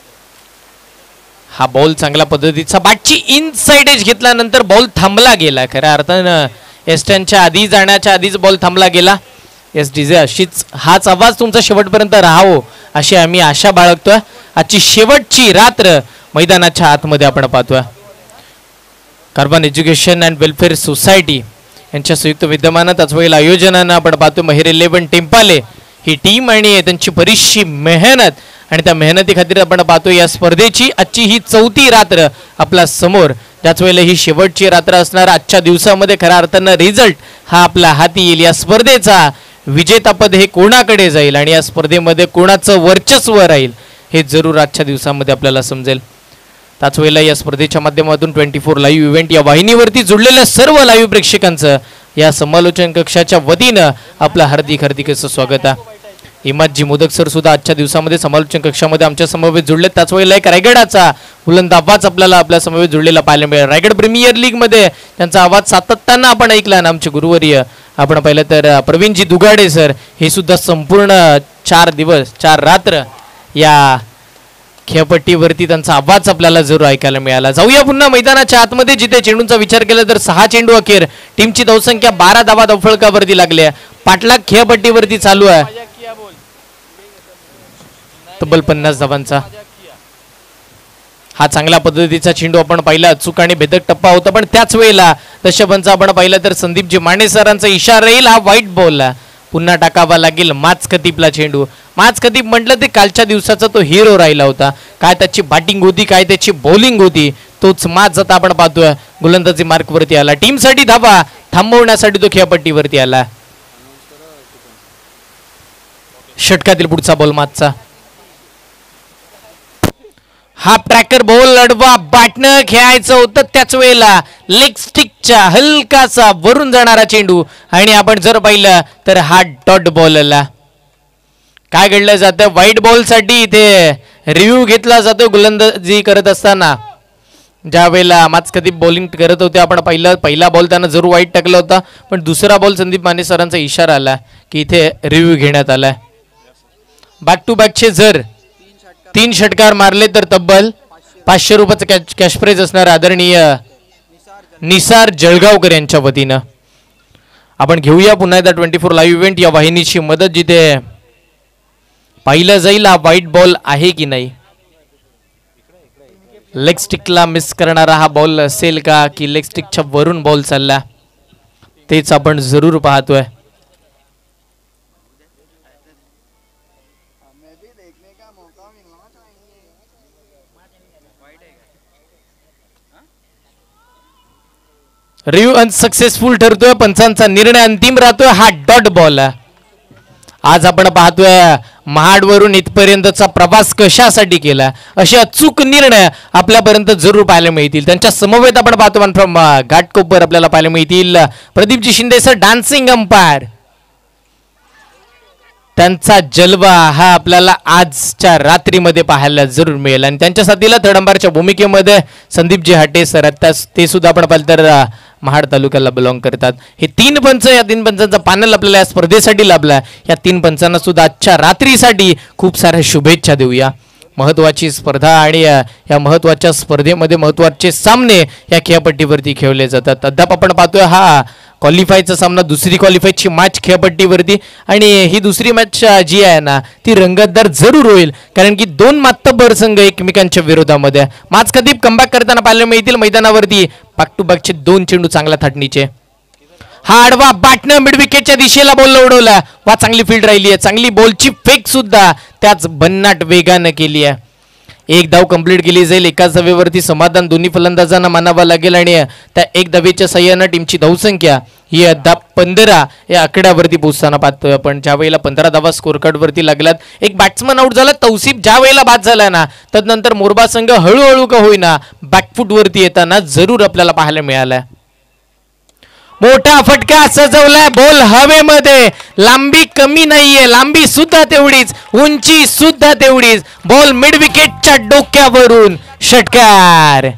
C: हा बॉल चांगल्या पद्धतीचा बॅटची इनसाइड एज घेतल्यानंतर बॉल थांबला गेला. खऱ्या अर्थानं एस्टनच्या आधी जाण्याच्या आधीच बॉल थांबला गेला. एस डीजे अशीच हाच आवाज तुमचा शेवटपर्यंत राहावो अशी आम्ही आशा बाळगतोय. आजची शेवटची रात्र मैदानाच्या आतमध्ये आपण पाहतोय. Carbon education and welfare society यांच्या संयुक्त विद्यमानात आजवेळेला आयोजनानं आपण पाहतो मेहर इलेव्हन टेम्पाले ही टीम आणि त्यांची बरीचशी मेहनत आणि त्या मेहनती खातीर आपण पाहतो या स्पर्धेची आजची ही चौथी रात्र आपल्या समोर. त्याच वेळेला ही शेवटची रात्र असणार. आजच्या दिवसामध्ये खऱ्या अर्थानं रिझल्ट हा आपल्या हाती येईल. या स्पर्धेचा विजेतापद हे कोणाकडे जाईल आणि या स्पर्धेमध्ये कोणाचं वर्चस्व राहील हे जरूर आजच्या दिवसामध्ये आपल्याला समजेल. त्याच वेळेला या स्पर्धेच्या माध्यमातून ट्वेंटी फोर लाईव्ह इव्हेंट या वाहिनीवरती जुळलेल्या सर्व लाईव्ह प्रेक्षकांचं या समालोचन कक्षाच्या वतीनं आपलं हार्दिक हार्दिक असं स्वागत आहे. इमादजी मोदक सर सुद्धा आजच्या दिवसामध्ये समालोचन कक्षामध्ये आमच्या समवेत जुळले. त्याच वेळेला एक रायगडाचा बुलंद आवाज आपल्याला आपल्या समवेत जुळलेला पाहायला मिळेल. रायगड प्रीमियर लीग मध्ये त्यांचा आवाज सातत्यानं आपण ऐकला ना. आमचे गुरुवर्य आपण पाहिलं तर प्रवीणजी दुगाडे सर हे सुद्धा संपूर्ण चार दिवस चार रात्र या खेळपट्टीवरती त्यांचा आवाज आपल्याला जरूर ऐकायला मिळाला. जाऊया पुन्हा मैदानाच्या आतमध्ये जिथे चेंडूंचा विचार केला तर सहा चेंडू अखेर टीमची धावसंख्या बारा धावा धावफलकावरती लागली आहे. पाटलाग खेळपट्टीवरती चालू आहे. तब्बल पन्नास धावांचा. हा चांगल्या पद्धतीचा चेंडू आपण पाहिला, अचूक आणि भेदक टप्पा होता, पण त्याच वेळेला दशपंच आपण पाहिलं तर संदीपजी माने सरांचा इशारा येईल, हा वाईट बॉल पुन्हा टाकावा लागेल. माच खतीपला चेंडू. माच खतीप म्हटलं ते कालच्या दिवसाचा तो हिरो राहिला होता. काय त्याची बॅटिंग होती, काय त्याची बॉलिंग होती, तोच माच आता आपण पाहतोय गोलंदाजी मार्कवरती आला. टीमसाठी धावा थांबवण्यासाठी तो खेळपट्टीवरती आला. षटकातील पुढचा बॉल माचचा. हा ट्रॅकर बॉल अडवा बॅटनं खेळायचं होतं, त्याच वेळेला लेग स्टिकच्या हलकासा वरून जाणारा चेंडू आणि आपण जर पाहिलं तर हा डॉट बॉल आला. काय घडलं जातं व्हाईट बॉल साठी इथे रिव्ह्यू घेतला जातो गोलंदाजी करत असताना. ज्या वेळेला माच कधी बॉलिंग करत होते आपण पाहिलं, पहिला बॉल त्यांना जरूर वाईट टाकला होता, पण दुसरा बॉल संदीप माने सरांचा इशारा आला की इथे रिव्ह्यू घेण्यात आलाय. बॅक टू बॅकचे जर तीन षटकार मारले तर तब्बल पाचशे रुपयाचं कॅश कॅश प्राइज असणार आदरणीय निसार जळगावकर यांच्या वतीनं. आपण घेऊया पुन्हा एकदा ट्वेंटी फोर लाईव्ह इव्हेंट या वाहिनीची मदत, जिथे पाहिलं जाईल हा व्हाईट बॉल आहे की नाही. लेग स्टिकला मिस करणारा हा बॉल असेल का, की लेग स्टिकच्या वरून बॉल चालला, तेच आपण जरूर पाहतोय. रिव्ह्यू अनसक्सेसफुल ठरतोय, पंचांचा निर्णय अंतिम राहतोय. हा डॉट बॉल. आज आपण पाहतोय महाडवरून इथपर्यंतचा प्रवास कशासाठी केला, असे अचूक निर्णय आपल्यापर्यंत जरूर पाहायला मिळतील. त्यांच्या समवेत आपण पाहतो फ्रॉम घाटकोपर आपल्याला पाहायला मिळतील Pradeepji Shinde sir, dancing umpire. त्यांचा जलवा हा आपल्याला आजच्या रात्रीमध्ये पाहायला जरूर मिळेल. आणि त्यांच्या साथीला थर्ड अंपायरच्या भूमिकेमध्ये संदीपजी हाटे सर, ते सुद्धा आपण पाहिलं तर महाड तालुक्याला बिलॉंग करतात. हे तीन पंच, या तीन पंचांचा पॅनल आपल्याला या स्पर्धेसाठी लाभला. या तीन पंचांना सुद्धा आजच्या रात्रीसाठी खूप साऱ्या शुभेच्छा देऊया. महत्वाची स्पर्धा आणि या महत्वाच्या स्पर्धेमध्ये महत्वाचे सामने या खेळपट्टीवरती खेळले जातात. अद्याप आपण पाहतोय हा क्वालिफायचा सामना, दुसरी क्वालिफायची मॅच खेळपट्टीवरती, आणि ही दुसरी मॅच जी आहे ना ती रंगतदार जरूर होईल, कारण की दोन मातब्बर संघ एकमेकांच्या विरोधामध्ये. माच कदीप कमबॅक करताना पाहायला मिळतील मैदानावरती. बॅक टू बॅकचे दोन चेंडू चांगल्या थाटणीचे. हा आडवा बॅटनं मिड विकेटच्या दिशेला बॉल उडवला. वा चांगली फील्ड राहिली आहे, चांगली बॉलची फेक सुद्धा त्याच भन्नाट वेगानं केली आहे. एक धाव कंप्लीट केली जाईल. एकाच धावेवरती समाधान दोन्ही फलंदाजांना मानावं लागेल, आणि त्या एक धावेच्या सहाय्यानं टीमची धावसंख्या ही अद्याप पंधरा या आकड्यावरती पोहोचताना पाहतोय आपण. ज्या वेळेला पंधरा धावा स्कोर कार्डवरती लागल्यात, एक बॅट्समन आउट झाला, तौसिफ ज्या वेळेला बाद झाला ना, तदनंतर मोरबा संघ हळूहळू का होईना बॅकफूटवरती येताना जरूर आपल्याला पाहायला मिळालाय. मोठा फटका सजवलाय, बॉल हवेमध्ये, लांबी कमी नाहीये, लांबी सुद्धा तेवढीच, उंची सुद्धा तेवढीच. बॉल मिड विकेटच्या डोक्यावरून षटकार.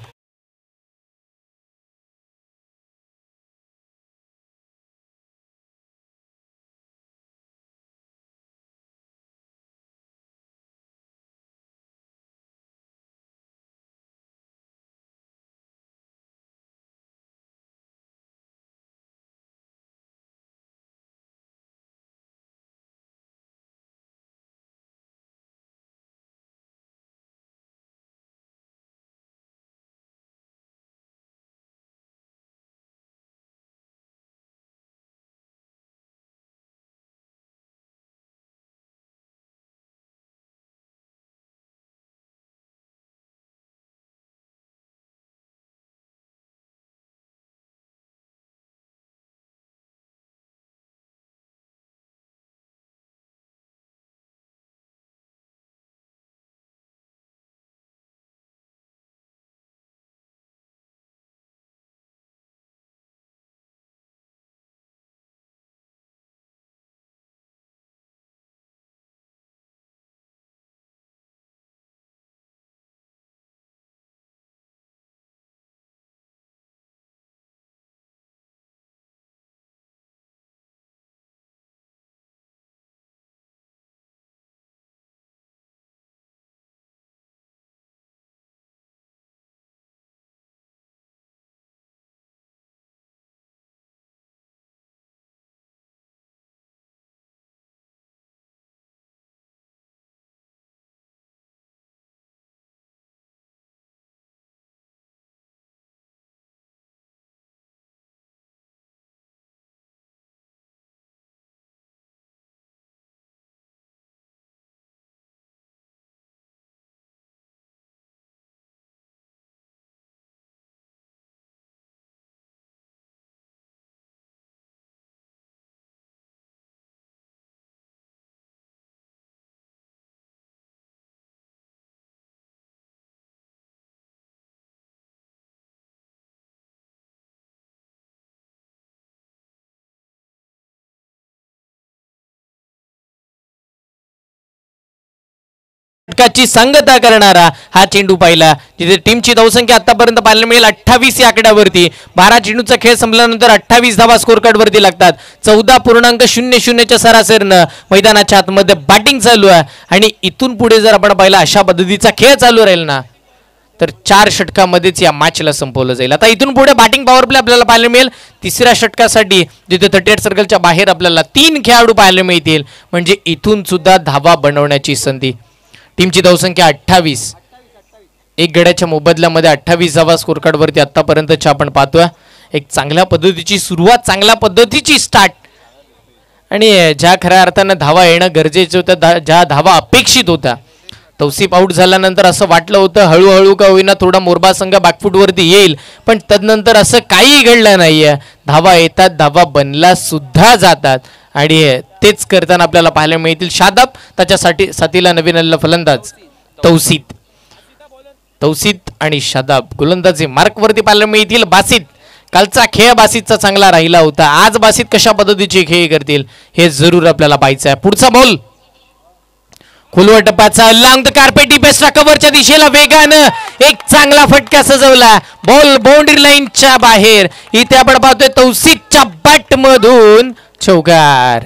C: षटकाची सांगता करणारा हा चेंडू पाहिला, जिथे टीमची धावसंख्या आतापर्यंत पाहायला मिळेल अठ्ठावीस या आकड्यावरती. बारा चेंडूचा खेळ संपल्यानंतर अठ्ठावीस धावा स्कोर कार्ड वरती लागतात. चौदा पूर्णांक शून्य शून्यच्या सरासरीनं मैदानाच्या आतमध्ये बॅटिंग चालू आहे आणि इथून पुढे जर आपण पाहिला अशा पद्धतीचा खेळ चालू राहील ना तर चार षटकामध्येच या मॅचला संपवलं जाईल. आता इथून पुढे बॅटिंग पॉवर प्ले आपल्याला पाहायला मिळेल तिसऱ्या षटकासाठी, जिथे थर्टी एट सर्कलच्या बाहेर आपल्याला तीन खेळाडू पाहायला मिळतील. म्हणजे इथून सुद्धा धावा बनवण्याची संधी. टीमची धावसंख्या अठ्ठावीस, एक गड्याच्या मोबदल्यामध्ये अठ्ठावीस धावा स्कोर कार्ड वरती आतापर्यंतच्या आपण पाहतोय. एक चांगल्या पद्धतीची सुरुवात, चांगल्या पद्धतीची स्टार्ट आणि ज्या खऱ्या अर्थानं धावा येणं गरजेचं होतं, ज्या धावा अपेक्षित होत्या. तौसिफ आऊट झाल्यानंतर असं वाटलं होतं हळूहळू का होईना थोडा मोरबा संघ बॅकफूटवरती येईल, पण तदनंतर असं काही घडलं नाहीये. धावा येतात, धावा बनला सुद्धा जातात आणि तेच करताना आपल्याला पाहायला मिळतील. शादाब त्याच्यासाठी साथीला नवीन आलेला फलंदाज तौसिफ तौसिफ आणि शादाब गोलंदाजी मार्कवरती पाहायला मिळतील. बासित, कालचा खेळ बासितचा चांगला राहिला होता, आज बासित कशा पद्धतीचे खेळ करतील हे जरूर आपल्याला पाहायचं आहे. पुढचा बॉल खोलवर टप्प्याचा लांब द कार्पेट डिपेस्ट्रा कव्हरच्या दिशेला वेगानं एक चांगला फटका सजवला. बॉल बाउंड्री लाईनच्या बाहेर. इथे आपण पाहतोय तौसिफच्या बॅट मधून चौकार.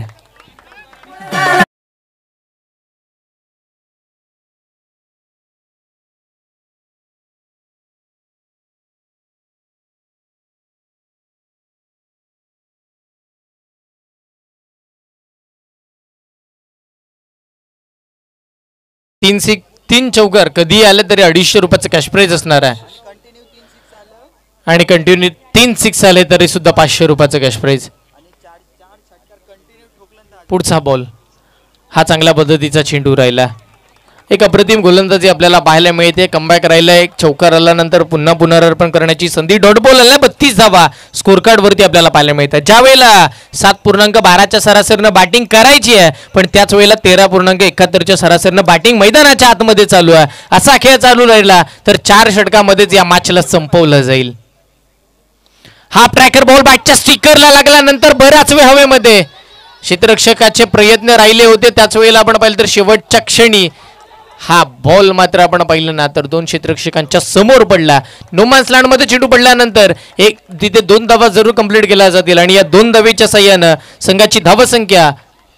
C: तीन सिक तीन चौकार कधी आले तरी अडीचशे रुपयाचं कॅश प्राइज असणार आहे आणि कंटिन्यू तीन सिक्स आले तरी सुद्धा पाचशे रुपयाचं कॅश प्राइज. पुढचा बॉल हा चांगल्या पद्धतीचा चेंडू राहिला. एक अप्रतिम गोलंदाजी आपल्याला पाहायला मिळते. कमबॅक राहिला, एक चौकार आल्यानंतर पुन्हा पुनरार्पण करण्याची संधी. डॉट बॉल आला, बत्तीस धावा स्कोर कार्ड वरती आपल्याला पाहायला मिळतात. ज्या वेळेला सात पूर्णांक बाराच्या सरासरीनं बॅटिंग करायची आहे, पण त्याच वेळेला तेरा पूर्णांक एकाहत्तरच्या सरासरीनं बॅटिंग मैदानाच्या आतमध्ये चालू आहे. असा खेळ चालू राहिला तर चार षटकामध्येच या मॅचला संपवलं जाईल. हा ट्रॅकर बॉल बॅटच्या स्टिकरला लागल्यानंतर बराच वेळ हवेमध्ये क्षेत्ररक्षकाचे प्रयत्न राहिले होते. त्याच वेळेला आपण पाहिलं तर शेवटच्या क्षणी हा बॉल मात्र आपण पाहिलं ना तर दोन क्षेत्ररक्षकांच्या समोर पडला. नोमॅन्स लँड मध्ये चेंडू पडल्यानंतर एक तिथे दोन धावा जरूर कंप्लीट केल्या जातील आणि या दोन धावेच्या साह्यानं संघाची धावसंख्या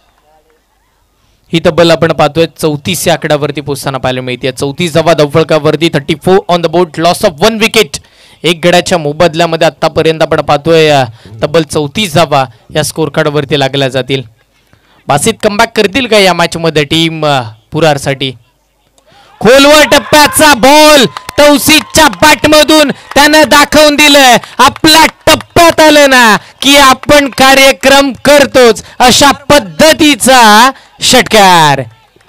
C: ही तब्बल आपण पाहतोय चौतीस या आकड्यावरती पोहोचताना पाहायला मिळते. चौतीस धावा धावफलकावरती, thirty four on the board, loss of one wicket. एक गड्याच्या मोबदल्यामध्ये आतापर्यंत आपण पाहतोय तब्बल चौतीस धावा या स्कोर कार्ड वरती लागल्या जातील. बासित कमबॅक करतील का या मॅच मध्ये टीम पुरारसाठी? खोलवर टप्प्याचा बॉल तौसिफच्या बॅट मधून त्यानं दाखवून दिलं आपल्या टप्प्यात आलं ना की आपण कार्यक्रम करतोच, अशा पद्धतीचा षटकार.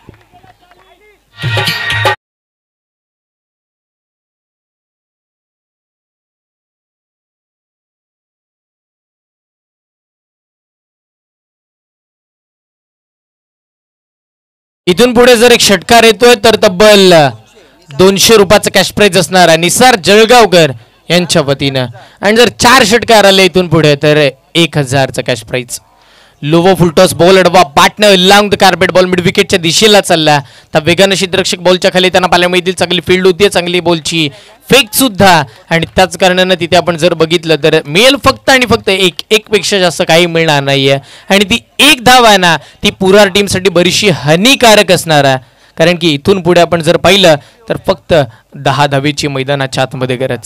C: इथून पुढे जर एक षटकार येतोय तर तब्बल दोनशे रुपयाचं कॅश प्राइज असणार आहे निसार जळगावकर यांच्या वतीनं. आणि जर चार षटकार आले इथून पुढे तर एक हजारचं कॅश प्राइज. लोवो फुलटॉस बॉल अडवा partner long the carpet ball mid विकेटच्या दिशेला चालला. तर वेगानं क्षेत्ररक्षक बॉलच्या खाली त्यांना पाहायला मिळतील. चांगली फील्ड होती, चांगली बॉलची फेक सुद्धा आणि त्याच कारणानं तिथे आपण जर बघितलं तर मिळेल फक्त आणि फक्त एक एक पेक्षा जास्त काही मिळणार नाहीये. आणि ती एक धाव आहे ना ती पुरार टीमसाठी बरीचशी हानिकारक असणार आहे, कारण की इथून पुढे आपण जर पाहिलं तर फक्त दहा धावेची मैदानाच्या आतमध्ये गरज.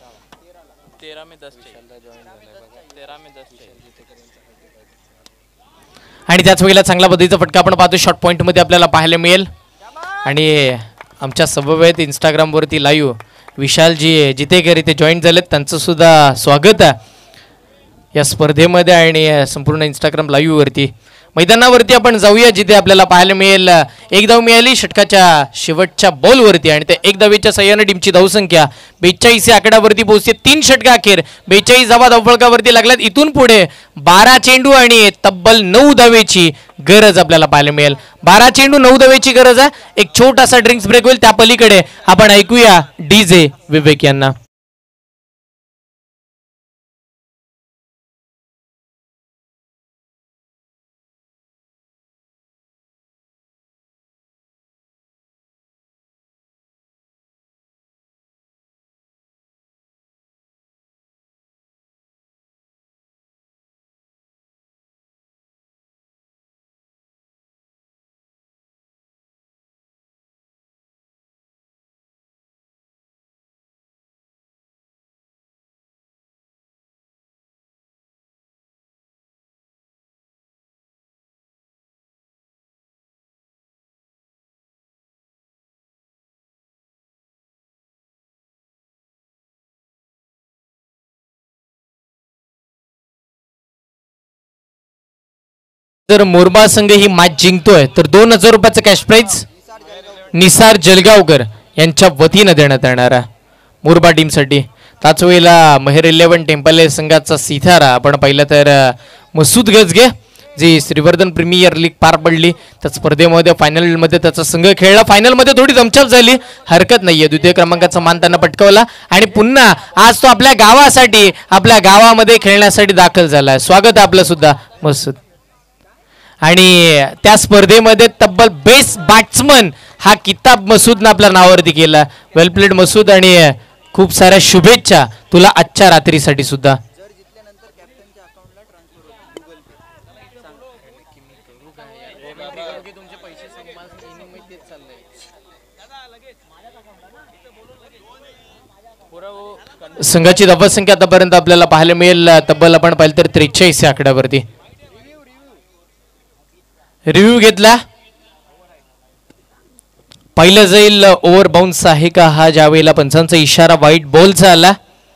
C: आणि त्याच वेळेला चांगला पद्धतीचा फटका आपण पाहतो शॉर्ट पॉईंट मध्ये आपल्याला पाहायला मिळेल. आणि आमच्या समवेत इंस्टाग्राम वरती लाईव्ह विशालजी जितेकर इथे जॉईन झालेत, त्यांचं सुद्धा स्वागत आहे या स्पर्धेमध्ये आणि संपूर्ण इंस्टाग्राम लाईव्ह वरती. मैदानावरती आपण जाऊया जिथे आपल्याला पाहायला मिळेल एक धाव मिळाली षटकाच्या शेवटच्या बॉलवरती आणि त्या एक धावेच्या सहाय्याने टीमची धावसंख्या बेचाळीस या आकड्यावरती पोहोचते. तीन षटका अखेर बेचाळीस धावा धावफलकावरती लागल्यात. इथून पुढे बारा चेंडू आणि तब्बल नऊ धावेची गरज आपल्याला पाहायला मिळेल. बारा चेंडू नऊ धावेची गरज आहे. एक छोटासा ड्रिंक्स ब्रेक होईल, त्या पलीकडे आपण ऐकूया डीजे विवेक यांना. जर मोरबा संघ ही मॅच जिंकतोय तर दोन हजार रुपयाचं कॅश प्राइज निसार जलगावकर यांच्या वतीनं देण्यात येणार आहे मोरबा टीमसाठी. त्याच वेळेला मेहर इलेव्हन टेम्पल संघाचा सितारा आपण पाहिलं तर मसूद गजगे जी श्रीवर्धन प्रीमियर लीग पार पडली त्या स्पर्धेमध्ये फायनलमध्ये त्याचा संघ खेळला. फायनलमध्ये थोडी दमछाक झाली, हरकत नाहीये, द्वितीय क्रमांकाचा मान त्यांना पटकावला आणि पुन्हा आज तो आपल्या गावासाठी आपल्या गावामध्ये खेळण्यासाठी दाखल झालाय. स्वागत आहे आपलं सुद्धा मसूद. आणि त्या स्पर्धेमध्ये तब्बल बेस्ट बॅट्समन हा किताब मसूदनं आपल्या नावावरती केला. वेल प्लेड मसूद आणि खूप साऱ्या शुभेच्छा तुला आजच्या रात्रीसाठी सुद्धा. संघाची धावसंख्या आतापर्यंत आपल्याला पाहायला मिळेल तब्बल आपण पाहिलं तर त्रेचाळीस या आकड्यावरती. रिव्ह्यू घेतला, पहिलं जाईल ओव्हर बाउन्स आहे का हा, ज्या वेळेला पंचांचा इशारा व्हाईट बॉलचा आला.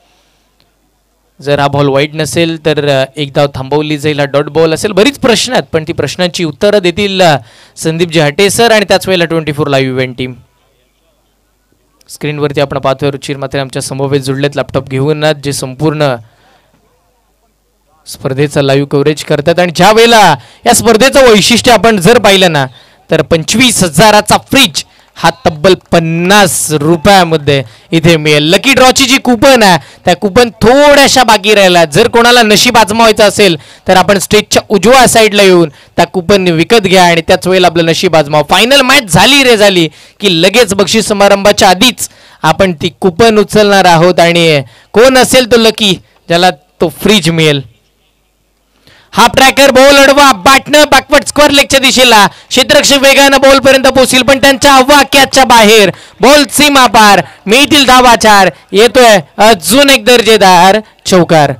C: जर हा बॉल व्हाईट नसेल तर एक धाव थांबवली जाईल, हा डॉट बॉल असेल. बरीच प्रश्न आहेत पण ती प्रश्नांची उत्तरं देतील संदीपजी हटे सर आणि त्याच वेळेला twenty four live event team. स्क्रीनवरती आपण पाहतोय रुचिर मात्र आमच्या समवेत जुळलेत लॅपटॉप घेऊन जे संपूर्ण स्पर्धेचं लाईव्ह कव्हरेज करतात. आणि ज्या वेळेला या स्पर्धेचं वैशिष्ट्य आपण जर पाहिलं ना तर पंचवीस हजाराचा फ्रीज हा तब्बल पन्नास रुपयामध्ये इथे मिळेल. लकी ड्रॉची जी कुपन आहे त्या कुपन थोड्याशा बाकी राहिल्या. जर कोणाला नशीब आजमावायचं असेल तर आपण स्टेजच्या उजव्या साईडला येऊन त्या कुपन विकत घ्या आणि त्याच वेळेला आपलं नशीब आजमाव. फायनल मॅच झाली रे झाली की लगेच बक्षीस समारंभाच्या आधीच आपण ती कुपन उचलणार आहोत आणि कोण असेल तो लकी ज्याला तो फ्रीज मिळेल. हा ट्रॅकर बॉल अडवा बॅटनं बॅकवर्ड स्क्वेअर लेगच्या दिशेला, क्षेत्ररक्षक वेगानं बॉल पर्यंत पोहोचील पण त्यांच्या अवाक्याच्या बाहेर बॉल सीमा पार, मिळतील धावा चार. येतोय अजून एक दर्जेदार चौकार.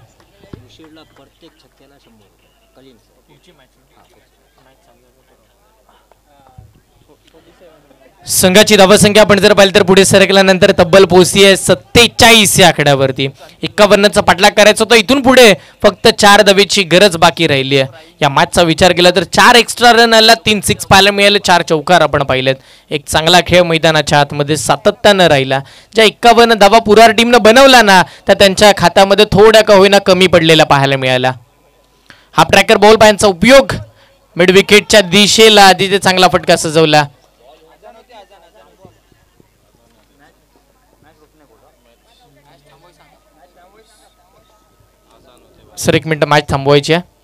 C: संघाची धावसंख्या आपण जर पाहिलं तर पुढे सरकल्यानंतर तब्बल पोहोचली आहे सत्तेचाळीस या आकड्यावरती. एक्कावन्नचा पाठलाग करायचा होता, इथून पुढे फक्त चार धावेची गरज बाकी राहिली आहे. या मॅचचा विचार केला तर चार एक्स्ट्रा रन आला, तीन सिक्स पाहायला मिळाले, चार चौकार आपण पाहिलेत. एक चांगला खेळ मैदानाच्या आतमध्ये सातत्यानं राहिला. ज्या एक्कावन्न धावा पुरार टीमनं बनवला ना त्या त्यांच्या खात्यामध्ये थोड्या का होईना कमी पडलेला पाहायला मिळाला. हा ट्रॅकर बॉल पायांचा उपयोग मिड विकेटच्या दिशेला तिथे चांगला फटका सजवला. सर एक मिनिट मॅच थांबवायची आहे.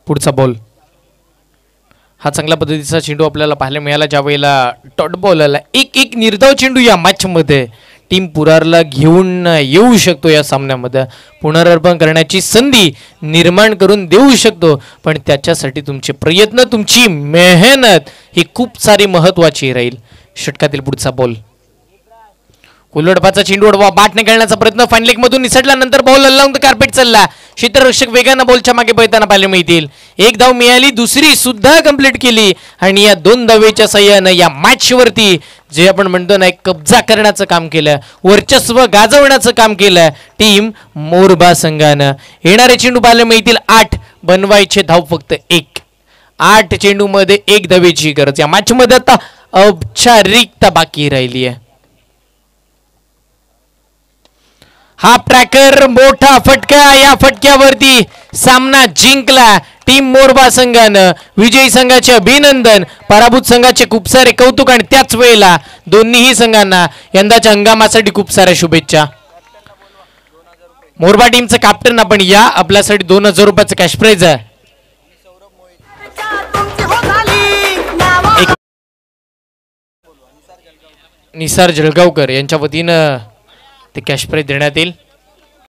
C: पुढचा बॉल हा चांगल्या पद्धतीचा चेंडू आपल्याला पाहायला मिळाला, ज्या वेळेला डॉट बॉल आला. एक एक निर्धाव चेंडू या मॅचमध्ये टीम पुरारला घेऊन येऊ शकतो, या सामन्यामध्ये पुनरार्पण करण्याची संधी निर्माण करून देऊ शकतो, पण त्याच्यासाठी तुमचे प्रयत्न, तुमची मेहनत ही खूप सारी महत्वाची राहील. षटकातील पुढचा बॉल उलटपाचा चेंडू अडवा, बाट निघालण्याचा प्रयत्न फाईन लेग मधून निसटल्यानंतर बॉल अलाउंग द कार्पेट चालला. क्षेत्ररक्षक वेगानं बॉलच्या मागे पळताना पाहायला मिळतील. एक धाव मिळाली, दुसरी सुद्धा कंप्लीट केली आणि या दोन धावेच्या सहाय्यानं या मॅच वरती जे आपण म्हणतो ना एक कब्जा करण्याचं काम केलं, वर्चस्व गाजवण्याचं काम केलं टीम मोरबा संघानं. येणारे चेंडू पाहायला मिळतील आठ, बनवायचे धाव फक्त एक. आठ चेंडू मध्ये एक धावेची गरज या मॅच मध्ये आता औपचारिकता बाकी राहिली आहे. हा ट्रॅकर मोठा फटका, या फटक्यावरती सामना जिंकला टीम मोरबा संघानं. विजयी संघाचे अभिनंदन, पराभूत संघाचे खूप सारे कौतुक आणि त्याच वेळेला दोन्हीही संघांना यंदाच्या हंगामासाठी खूप साऱ्या शुभेच्छा. मोरबा टीमचं कॅप्टन आपण या, आपल्यासाठी दोन हजार रुपयाचं कॅश प्राइज आहे. निसार जळगावकर यांच्या वतीनं ते कॅश प्राइज देण्यात येईल.